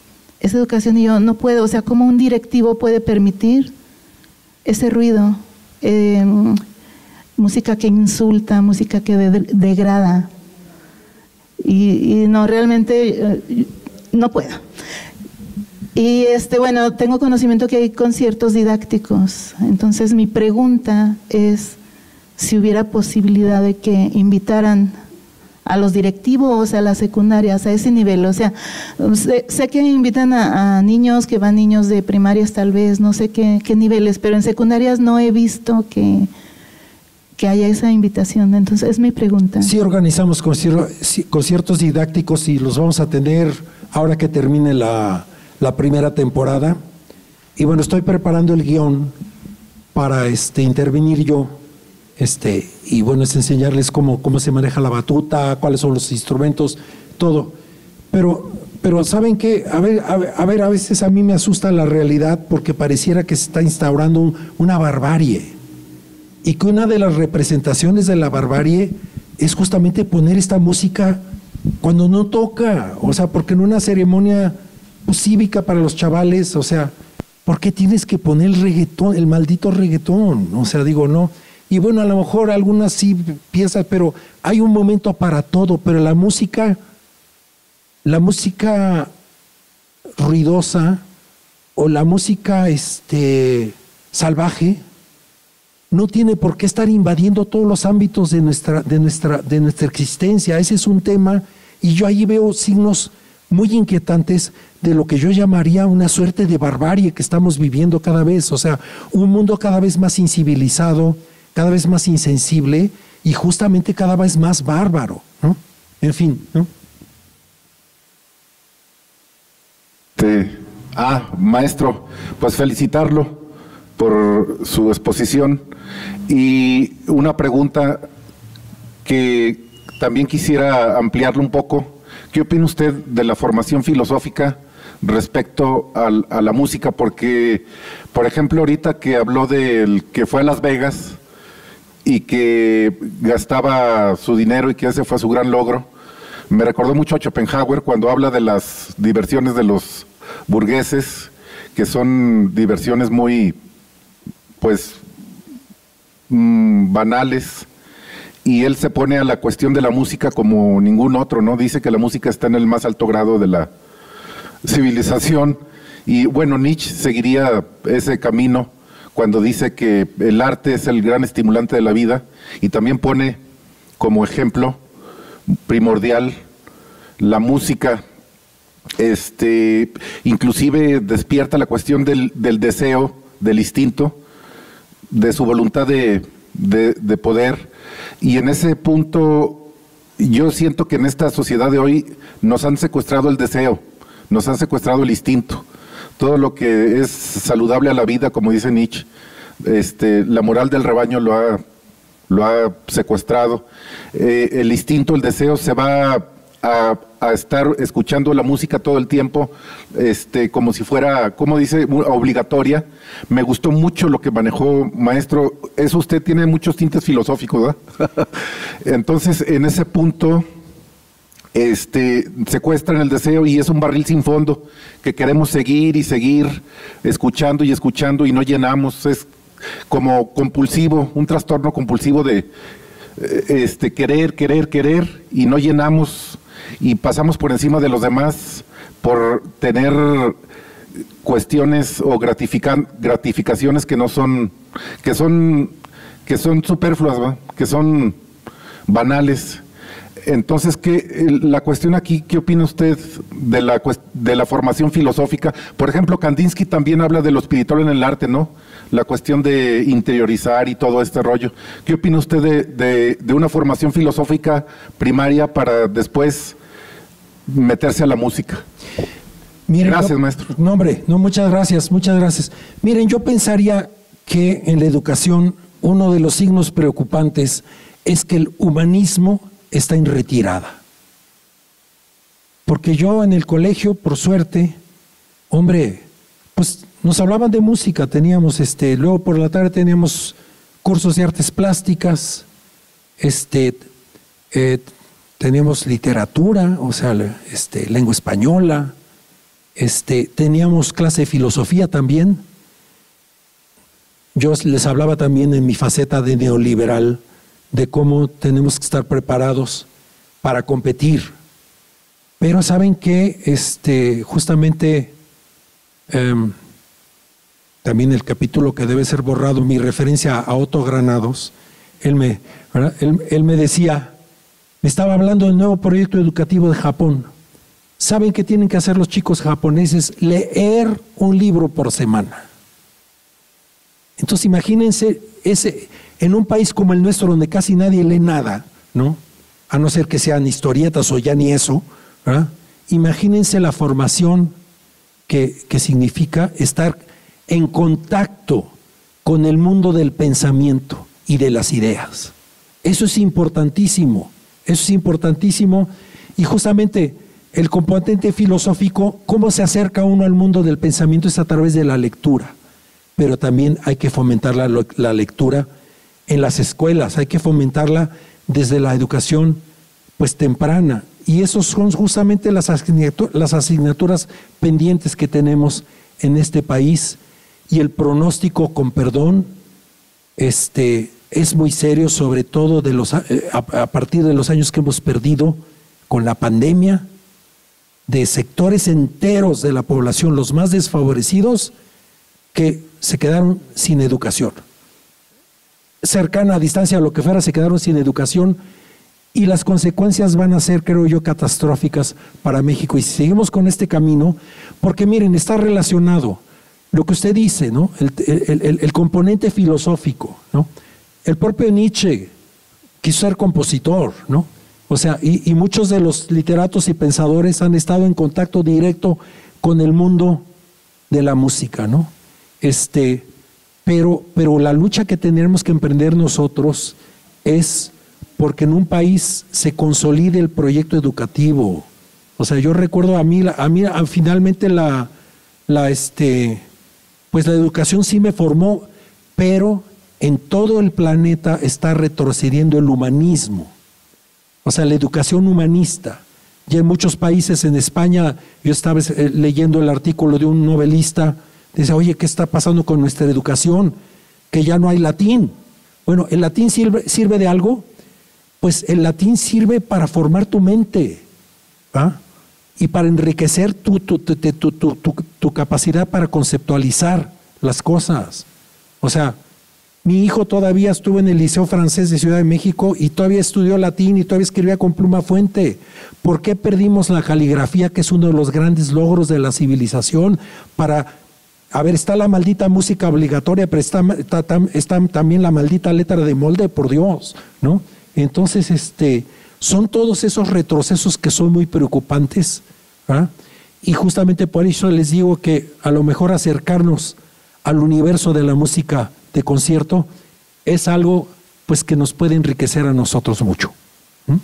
esa educación y yo no puedo, o sea, ¿cómo un directivo puede permitir ese ruido? Eh, música que insulta, música que de degrada. Y, y no, realmente eh, no puedo. Y este, bueno, tengo conocimiento que hay conciertos didácticos. Entonces mi pregunta es si hubiera posibilidad de que invitaran a los directivos, a las secundarias, a ese nivel. O sea, sé, sé que invitan a, a niños, que van niños de primarias tal vez, no sé qué, qué niveles, pero en secundarias no he visto que, que haya esa invitación. Entonces, es mi pregunta. Sí, organizamos conciertos didácticos y los vamos a tener ahora que termine la, la primera temporada. Y bueno, estoy preparando el guión para este, intervenir yo. Este, y bueno, es enseñarles cómo, cómo se maneja la batuta, cuáles son los instrumentos, todo. Pero, pero ¿saben qué? A ver, a ver, a ver, a veces a mí me asusta la realidad porque pareciera que se está instaurando un, una barbarie. Y que una de las representaciones de la barbarie es justamente poner esta música cuando no toca. O sea, porque en una ceremonia pues, cívica para los chavales, o sea, ¿por qué tienes que poner el reggaetón, el maldito reggaetón? O sea, digo, no. Y bueno, a lo mejor algunas sí piensan, pero hay un momento para todo, pero la música, la música ruidosa o la música este, salvaje no tiene por qué estar invadiendo todos los ámbitos de nuestra, de nuestra, de nuestra existencia. Ese es un tema y yo ahí veo signos muy inquietantes de lo que yo llamaría una suerte de barbarie que estamos viviendo cada vez, o sea, un mundo cada vez más incivilizado, cada vez más insensible y justamente cada vez más bárbaro, ¿no? En fin, ¿no? Sí. Ah, maestro, pues felicitarlo por su exposición y una pregunta que también quisiera ampliarlo un poco. ¿Qué opina usted de la formación filosófica respecto al, a la música? Porque, por ejemplo, ahorita que habló del que fue a Las Vegas y que gastaba su dinero y que ese fue su gran logro, me recordó mucho a Schopenhauer cuando habla de las diversiones de los burgueses, que son diversiones muy, pues, mmm, banales, y él se pone a la cuestión de la música como ningún otro, ¿no? Dice que la música está en el más alto grado de la civilización, y bueno, Nietzsche seguiría ese camino cuando dice que el arte es el gran estimulante de la vida, y también pone como ejemplo primordial la música, este, inclusive despierta la cuestión del, del deseo, del instinto, de su voluntad de, de, de poder, y en ese punto yo siento que en esta sociedad de hoy nos han secuestrado el deseo, nos han secuestrado el instinto. Todo lo que es saludable a la vida, como dice Nietzsche, este, la moral del rebaño lo ha, lo ha secuestrado. Eh, el instinto, el deseo se va a, a estar escuchando la música todo el tiempo, este, como si fuera, como dice, obligatoria. Me gustó mucho lo que manejó, maestro. Eso usted tiene muchos tintes filosóficos, ¿verdad? Entonces, en ese punto Este, secuestran el deseo y es un barril sin fondo que queremos seguir y seguir escuchando y escuchando y no llenamos. Es como compulsivo, un trastorno compulsivo de este, querer, querer, querer y no llenamos y pasamos por encima de los demás por tener cuestiones o gratifican, gratificaciones que no son, que son, que son superfluas, ¿verdad? Que son banales. Entonces, ¿qué, la cuestión aquí, ¿qué opina usted de la, de la formación filosófica? Por ejemplo, Kandinsky también habla de lo espiritual en el arte, ¿no? La cuestión de interiorizar y todo este rollo. ¿Qué opina usted de, de, de una formación filosófica primaria para después meterse a la música? Miren, gracias, yo, maestro. No, hombre, no, muchas gracias, muchas gracias. Miren, yo pensaría que en la educación uno de los signos preocupantes es que el humanismo está en retirada. Porque yo en el colegio, por suerte, hombre, pues nos hablaban de música, teníamos este, luego por la tarde teníamos cursos de artes plásticas, este, eh, teníamos literatura, o sea, este, lengua española, Este, teníamos clase de filosofía también. Yo les hablaba también en mi faceta de neoliberal de cómo tenemos que estar preparados para competir. Pero saben que este, justamente eh, también el capítulo que debe ser borrado, mi referencia a Otto Granados, él me, él, él me decía, me estaba hablando del nuevo proyecto educativo de Japón. ¿Saben qué tienen que hacer los chicos japoneses? Leer un libro por semana. Entonces imagínense ese, en un país como el nuestro donde casi nadie lee nada, ¿no? A no ser que sean historietas o ya ni eso, ¿verdad? Imagínense la formación que, que significa estar en contacto con el mundo del pensamiento y de las ideas. Eso es importantísimo, eso es importantísimo y justamente el componente filosófico, cómo se acerca uno al mundo del pensamiento es a través de la lectura, pero también hay que fomentar la, la lectura en las escuelas, hay que fomentarla desde la educación pues temprana y esos son justamente las asignaturas, las asignaturas pendientes que tenemos en este país y el pronóstico, con perdón, este, es muy serio, sobre todo de los, a, a partir de los años que hemos perdido con la pandemia, de sectores enteros de la población, los más desfavorecidos, que se quedaron sin educación. Cercana a distancia, a lo que fuera, se quedaron sin educación y las consecuencias van a ser, creo yo, catastróficas para México. Y si seguimos con este camino, porque miren, está relacionado lo que usted dice, ¿no? El, el, el, el componente filosófico, ¿no? El propio Nietzsche quiso ser compositor, ¿no? O sea, y, y muchos de los literatos y pensadores han estado en contacto directo con el mundo de la música, ¿no? Este, pero, pero la lucha que tenemos que emprender nosotros es porque en un país se consolide el proyecto educativo. O sea, yo recuerdo a mí, a mí a, finalmente la, la, este, pues la educación sí me formó, pero en todo el planeta está retrocediendo el humanismo. O sea, la educación humanista. Ya en muchos países, en España, yo estaba leyendo el artículo de un novelista, dice, oye, ¿qué está pasando con nuestra educación? Que ya no hay latín. Bueno, ¿el latín sirve, sirve de algo? Pues el latín sirve para formar tu mente, ¿ah? Y para enriquecer tu, tu, tu, tu, tu, tu, tu capacidad para conceptualizar las cosas. O sea, mi hijo todavía estuvo en el Liceo Francés de Ciudad de México y todavía estudió latín y todavía escribía con pluma fuente. ¿Por qué perdimos la caligrafía, que es uno de los grandes logros de la civilización? Para, a ver, está la maldita música obligatoria, pero está, está, está también la maldita letra de molde, por Dios, ¿no? Entonces, este, son todos esos retrocesos que son muy preocupantes, ¿verdad? Y justamente por eso les digo que a lo mejor acercarnos al universo de la música de concierto es algo pues que nos puede enriquecer a nosotros mucho. ¿Mm?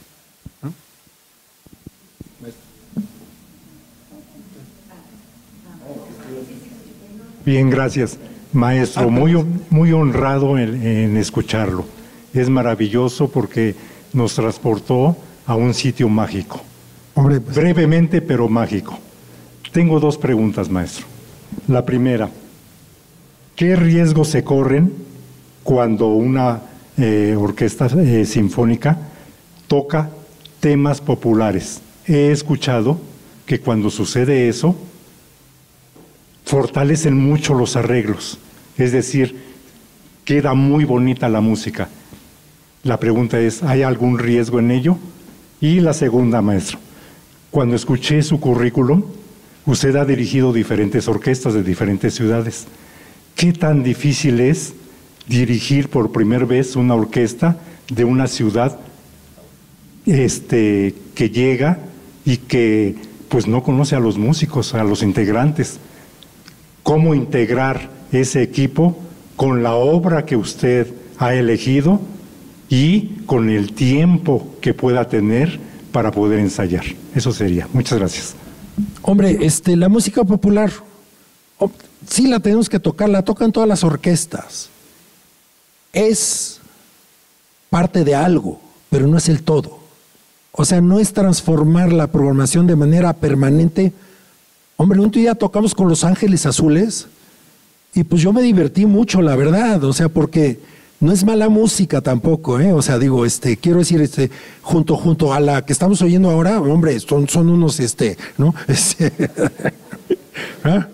Bien, gracias, maestro. Muy, muy honrado en, en escucharlo. Es maravilloso porque nos transportó a un sitio mágico. Hombre, pues. Brevemente, pero mágico. Tengo dos preguntas, maestro. La primera, ¿qué riesgos se corren cuando una eh, orquesta eh, sinfónica toca temas populares? He escuchado que cuando sucede eso, fortalecen mucho los arreglos, es decir, queda muy bonita la música. La pregunta es, ¿hay algún riesgo en ello? Y la segunda, maestro, cuando escuché su currículum, usted ha dirigido diferentes orquestas de diferentes ciudades. ¿Qué tan difícil es dirigir por primera vez una orquesta de una ciudad este, que llega y que pues no conoce a los músicos, a los integrantes? ¿Cómo integrar ese equipo con la obra que usted ha elegido y con el tiempo que pueda tener para poder ensayar? Eso sería. Muchas gracias. Hombre, este, la música popular, oh, sí la tenemos que tocar, la tocan todas las orquestas. Es parte de algo, pero no es el todo. O sea, no es transformar la programación de manera permanente Hombre, un día tocamos con Los Ángeles Azules y pues yo me divertí mucho, la verdad, o sea, porque no es mala música tampoco, ¿eh? O sea, digo, este, quiero decir, este, junto, junto a la que estamos oyendo ahora, hombre, son, son unos, este, ¿no? Este, ¿ah?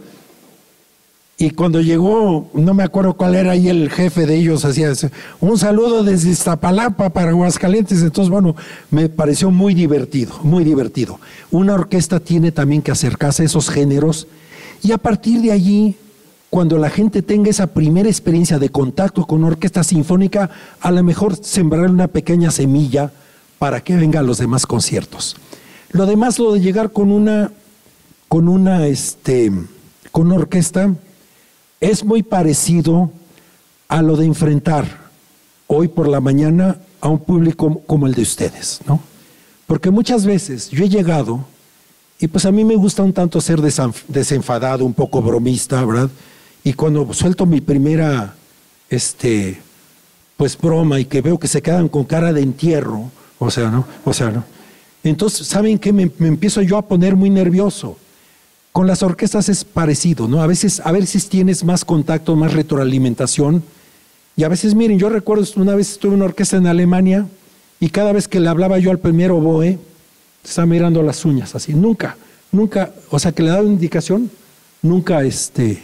Y cuando llegó, no me acuerdo cuál era ahí el jefe de ellos, hacía un saludo desde Iztapalapa para Aguascalientes. Entonces, bueno, me pareció muy divertido, muy divertido. Una orquesta tiene también que acercarse a esos géneros y a partir de allí, cuando la gente tenga esa primera experiencia de contacto con una orquesta sinfónica, a lo mejor sembrar una pequeña semilla para que vengan los demás conciertos. Lo demás, lo de llegar con una, con una, este, con una orquesta, es muy parecido a lo de enfrentar hoy por la mañana a un público como el de ustedes, ¿no? Porque muchas veces yo he llegado, y pues a mí me gusta un tanto ser desenfadado, un poco bromista, ¿verdad? Y cuando suelto mi primera, este, pues broma y que veo que se quedan con cara de entierro, o sea, ¿no? O sea, ¿no? Entonces, ¿saben qué? Me, me empiezo yo a poner muy nervioso. Con las orquestas es parecido, ¿no? A veces, a veces tienes más contacto, más retroalimentación. Y a veces, miren, yo recuerdo una vez estuve en una orquesta en Alemania y cada vez que le hablaba yo al primer oboe, estaba mirando las uñas así. Nunca, nunca, o sea, que le daba una indicación, nunca, este...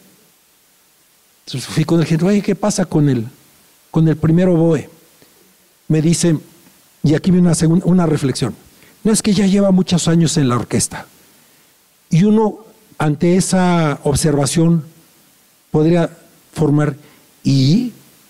Entonces fui con el gente, oye, ¿qué pasa con el, con el primer oboe? Me dice, y aquí viene una, segunda, una reflexión. No, es que ya lleva muchos años en la orquesta. Y uno, ante esa observación, podría formar, ¿y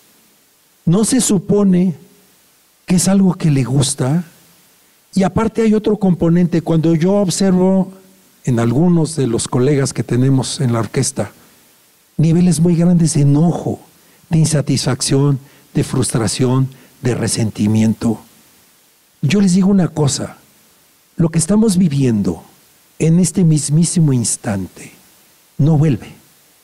no se supone que es algo que le gusta? Y aparte hay otro componente, cuando yo observo en algunos de los colegas que tenemos en la orquesta, niveles muy grandes de enojo, de insatisfacción, de frustración, de resentimiento. Yo les digo una cosa, lo que estamos viviendo en este mismísimo instante no vuelve,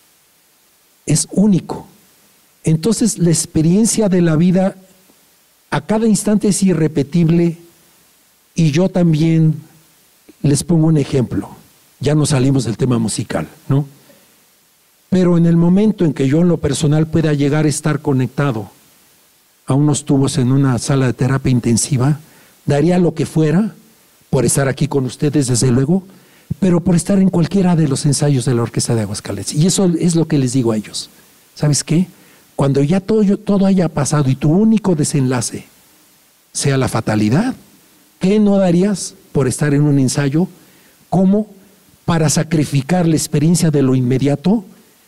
es único. Entonces la experiencia de la vida a cada instante es irrepetible y yo también les pongo un ejemplo, ya no salimos del tema musical, ¿no? Pero en el momento en que yo en lo personal pueda llegar a estar conectado a unos tubos en una sala de terapia intensiva, daría lo que fuera por estar aquí con ustedes, desde luego, pero por estar en cualquiera de los ensayos de la Orquesta de Aguascalientes. Y eso es lo que les digo a ellos. ¿Sabes qué? Cuando ya todo, todo haya pasado y tu único desenlace sea la fatalidad, ¿qué no darías por estar en un ensayo como para sacrificar la experiencia de lo inmediato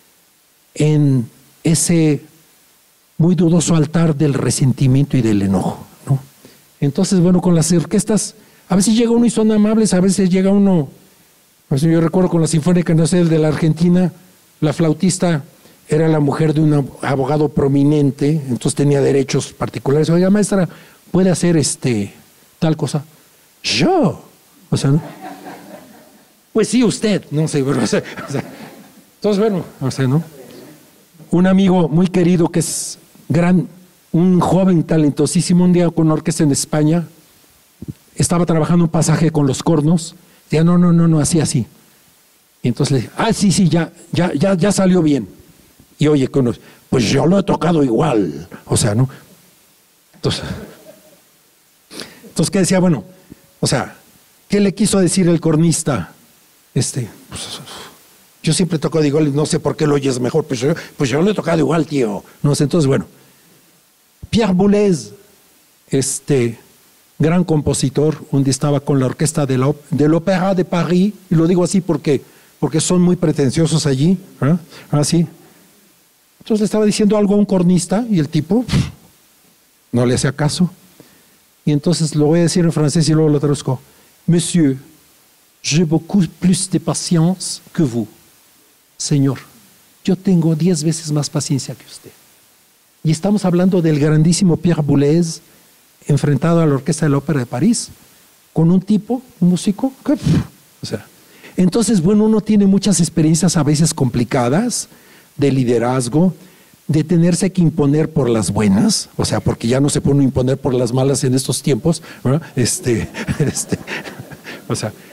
en ese muy dudoso altar del resentimiento y del enojo, ¿no? Entonces, bueno, con las orquestas, a veces llega uno y son amables, a veces llega uno, pues yo recuerdo con la Sinfónica Nacional de la Argentina, la flautista era la mujer de un abogado prominente, entonces tenía derechos particulares. Oiga, maestra, ¿puede hacer este tal cosa? Yo, o sea, ¿no? Pues sí, usted, no sé, pero, o sea, o sea, entonces, bueno, o sea, ¿no? Un amigo muy querido que es gran, un joven talentosísimo, un día con una orquesta en España, estaba trabajando un pasaje con Los Cornos, decía, no, no, no, no, así, así. Y entonces le dije, ah, sí, sí, ya, ya, ya, ya salió bien. Y oye, pues yo lo he tocado igual, o sea, ¿no? Entonces, entonces ¿qué decía? Bueno, o sea, ¿qué le quiso decir el cornista? Este, pues, yo siempre toco igual, no sé por qué lo oyes mejor, pues yo, pues yo lo he tocado igual, tío. No sé, entonces, bueno. Pierre Boulez, este gran compositor, un día estaba con la orquesta de la, de l'Opéra de París, y lo digo así porque, porque son muy pretenciosos allí, ¿verdad? Así. Entonces le estaba diciendo algo a un cornista y el tipo pff, no le hacía caso. Y entonces lo voy a decir en francés y luego lo traduzco. Monsieur, j'ai beaucoup plus de patience que vous. Señor, yo tengo diez veces más paciencia que usted. Y estamos hablando del grandísimo Pierre Boulez enfrentado a la Orquesta de la Ópera de París con un tipo, un músico, que, pff, o sea, entonces, bueno, uno tiene muchas experiencias a veces complicadas de liderazgo, de tenerse que imponer por las buenas, o sea, porque ya no se puede imponer por las malas en estos tiempos, ¿verdad? Este, este, o sea,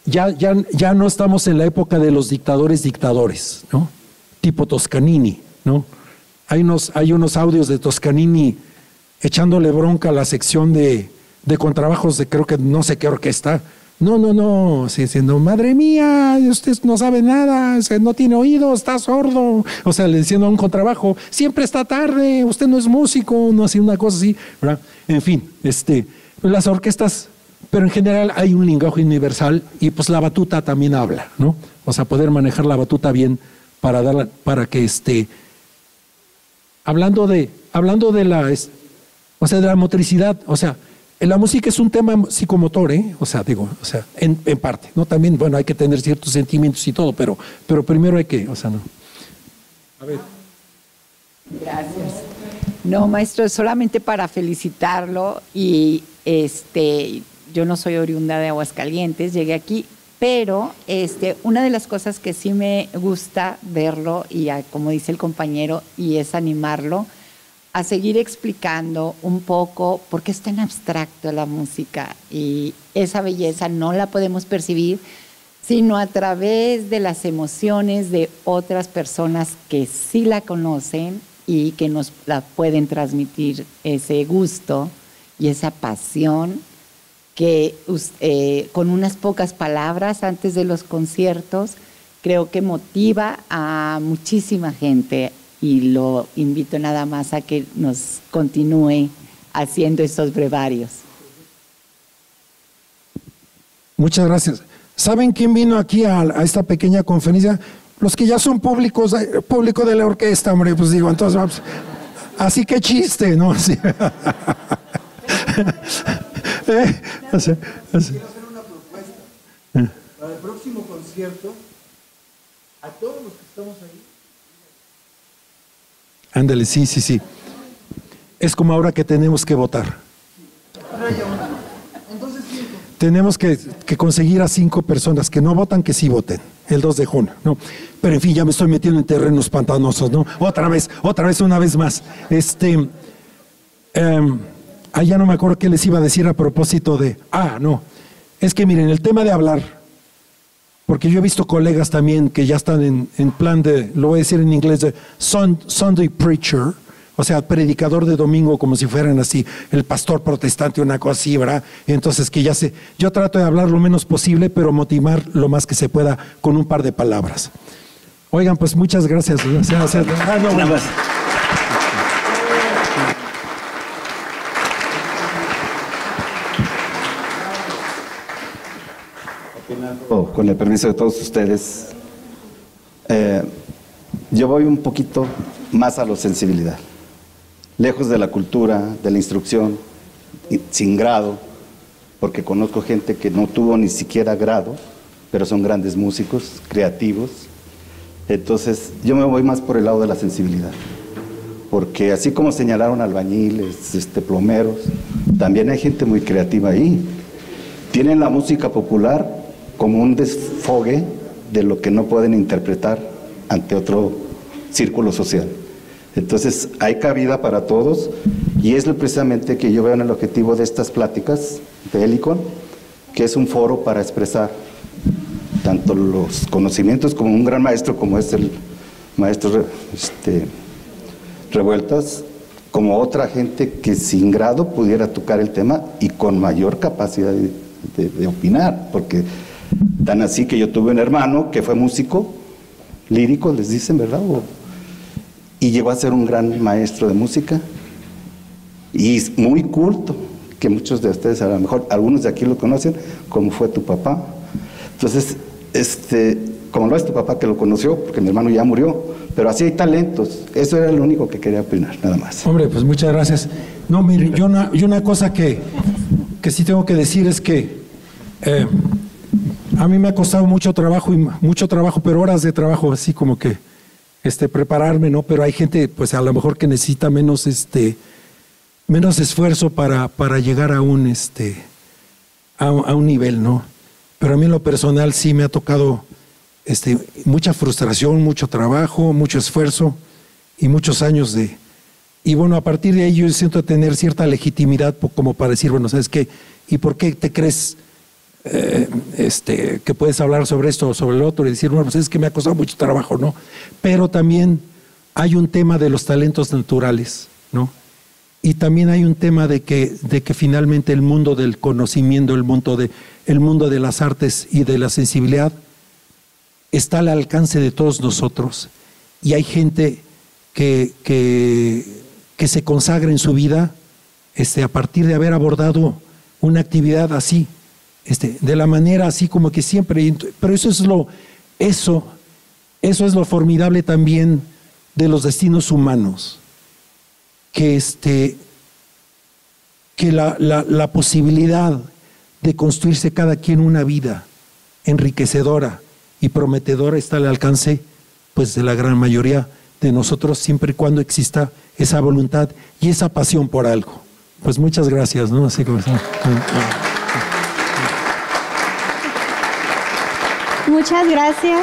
ya, ya, ya no estamos en la época de los dictadores dictadores, ¿no? Tipo Toscanini, ¿no? Hay unos, hay unos audios de Toscanini echándole bronca a la sección de, de contrabajos de creo que no sé qué orquesta. No, no, no, diciendo, madre mía, usted no sabe nada, no tiene oído, está sordo. O sea, le diciendo a un contrabajo, siempre está tarde, usted no es músico, no hace una cosa así, ¿verdad? En fin, este, las orquestas, pero en general hay un lenguaje universal y pues la batuta también habla, ¿no? O sea, poder manejar la batuta bien para darla, para que este, hablando de, hablando de la, o sea, de la motricidad, o sea, la música es un tema psicomotor, ¿eh? O sea, digo, o sea, en, en parte, ¿no? También, bueno, hay que tener ciertos sentimientos y todo, pero, pero primero hay que, o sea, no. A ver. Gracias. No, maestro, solamente para felicitarlo y este, yo no soy oriunda de Aguascalientes, llegué aquí, pero este, una de las cosas que sí me gusta verlo y a, como dice el compañero, y es animarlo a seguir explicando un poco por qué es tan abstracto la música y esa belleza no la podemos percibir sino a través de las emociones de otras personas que sí la conocen y que nos la pueden transmitir ese gusto y esa pasión que eh, con unas pocas palabras antes de los conciertos creo que motiva a muchísima gente. Y lo invito nada más a que nos continúe haciendo estos brevarios. Muchas gracias. ¿Saben quién vino aquí a, a esta pequeña conferencia? Los que ya son públicos, público de la orquesta, hombre, pues digo, entonces vamos. Así que chiste, ¿no? Así. eh, así, así. Quiero hacer una propuesta. Para el próximo concierto, a todos los que estamos ahí, ándale, sí, sí, sí. Es como ahora que tenemos que votar. entonces cinco. Tenemos que, que conseguir a cinco personas que no votan, que sí voten, el dos de junio, ¿no? Pero en fin, ya me estoy metiendo en terrenos pantanosos, ¿no? Otra vez, otra vez, una vez más. Este, eh, ah, ya no me acuerdo qué les iba a decir a propósito de, ah, no, es que miren, el tema de hablar, porque yo he visto colegas también que ya están en, en plan de, lo voy a decir en inglés, de Sunday preacher, o sea, predicador de domingo, como si fueran así, el pastor protestante, una cosa así, ¿verdad? Entonces que ya sé, yo trato de hablar lo menos posible, pero motivar lo más que se pueda con un par de palabras. Oigan, pues muchas gracias. O sea, o sea, ah, no, bueno. Con el permiso de todos ustedes, eh, yo voy un poquito más a la sensibilidad, lejos de la cultura, de la instrucción, sin grado, porque conozco gente que no tuvo ni siquiera grado, pero son grandes músicos, creativos. Entonces, yo me voy más por el lado de la sensibilidad, porque así como señalaron albañiles, este, plomeros, también hay gente muy creativa ahí. Tienen la música popular como un desfogue de lo que no pueden interpretar ante otro círculo social. Entonces, hay cabida para todos y es lo precisamente que yo veo en el objetivo de estas pláticas de Helicon, que es un foro para expresar tanto los conocimientos como un gran maestro como es el maestro este, Revueltas, como otra gente que sin grado pudiera tocar el tema y con mayor capacidad de, de, de opinar, porque tan así que yo tuve un hermano que fue músico lírico, les dicen, ¿verdad? O, y llegó a ser un gran maestro de música y muy culto, que muchos de ustedes a lo mejor, algunos de aquí lo conocen, como fue tu papá. Entonces, este, como lo es tu papá que lo conoció, porque mi hermano ya murió, pero así hay talentos. Eso era lo único que quería opinar, nada más. Hombre, pues muchas gracias. No, mire, yo una, yo una cosa que, que sí tengo que decir es que eh, a mí me ha costado mucho trabajo, y mucho trabajo, pero horas de trabajo, así como que este, prepararme, ¿no? Pero hay gente, pues a lo mejor que necesita menos, este, menos esfuerzo para, para llegar a un, este, a, a un nivel, ¿no? Pero a mí en lo personal sí me ha tocado este, mucha frustración, mucho trabajo, mucho esfuerzo y muchos años de... Y bueno, a partir de ahí yo siento tener cierta legitimidad como para decir, bueno, ¿sabes qué? ¿Y por qué te crees eh, este, que puedes hablar sobre esto o sobre el otro y decir, bueno, pues es que me ha costado mucho trabajo, ¿no? Pero también hay un tema de los talentos naturales, ¿no? Y también hay un tema de que, de que finalmente el mundo del conocimiento, el mundo, de, el mundo de las artes y de la sensibilidad está al alcance de todos nosotros. Y hay gente que, que, que se consagra en su vida este, a partir de haber abordado una actividad así, este, de la manera así como que siempre. Pero eso es lo, eso, eso es lo formidable también de los destinos humanos. Que, este, que la, la, la posibilidad de construirse cada quien una vida enriquecedora y prometedora está al alcance pues, de la gran mayoría de nosotros, siempre y cuando exista esa voluntad y esa pasión por algo. Pues muchas gracias, ¿no? Así como... Muchas gracias.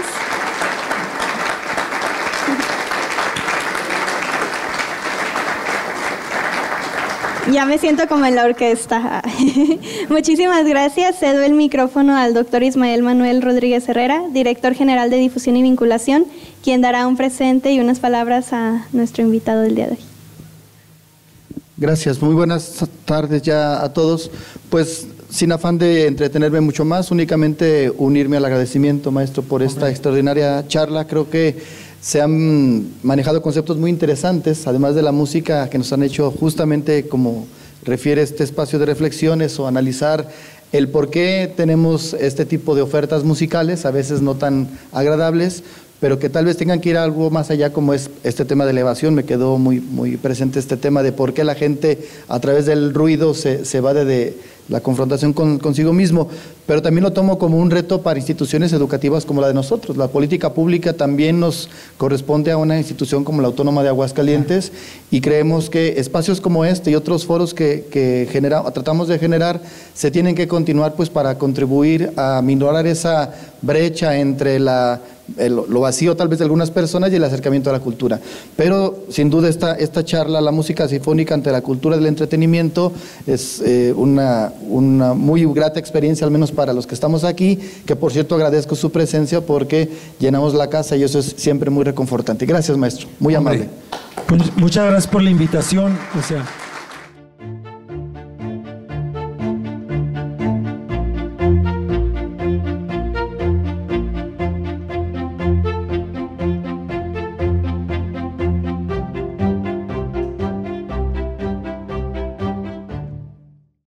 Ya me siento como en la orquesta. Muchísimas gracias. Cedo el micrófono al doctor Ismael Manuel Rodríguez Herrera, director general de Difusión y Vinculación, quien dará un presente y unas palabras a nuestro invitado del día de hoy. Gracias. Muy buenas tardes ya a todos. Pues sin afán de entretenerme mucho más, únicamente unirme al agradecimiento, maestro, por esta Hombre. extraordinaria charla. Creo que se han manejado conceptos muy interesantes, además de la música, que nos han hecho justamente, como refiere este espacio de reflexiones, o analizar el por qué tenemos este tipo de ofertas musicales, a veces no tan agradables, pero que tal vez tengan que ir a algo más allá, como es este tema de elevación. Me quedó muy, muy presente este tema de por qué la gente a través del ruido se, se evade de la confrontación con, consigo mismo, pero también lo tomo como un reto para instituciones educativas como la de nosotros. La política pública también nos corresponde a una institución como la Autónoma de Aguascalientes, y creemos que espacios como este y otros foros que, que genera, tratamos de generar se tienen que continuar, pues, para contribuir a minorar esa brecha entre la El, lo vacío tal vez de algunas personas y el acercamiento a la cultura. Pero sin duda esta, esta charla, la música sinfónica ante la cultura del entretenimiento, es eh, una, una muy grata experiencia, al menos para los que estamos aquí, que por cierto agradezco su presencia porque llenamos la casa y eso es siempre muy reconfortante. Gracias, maestro, muy amable. Pues, muchas gracias por la invitación. O sea,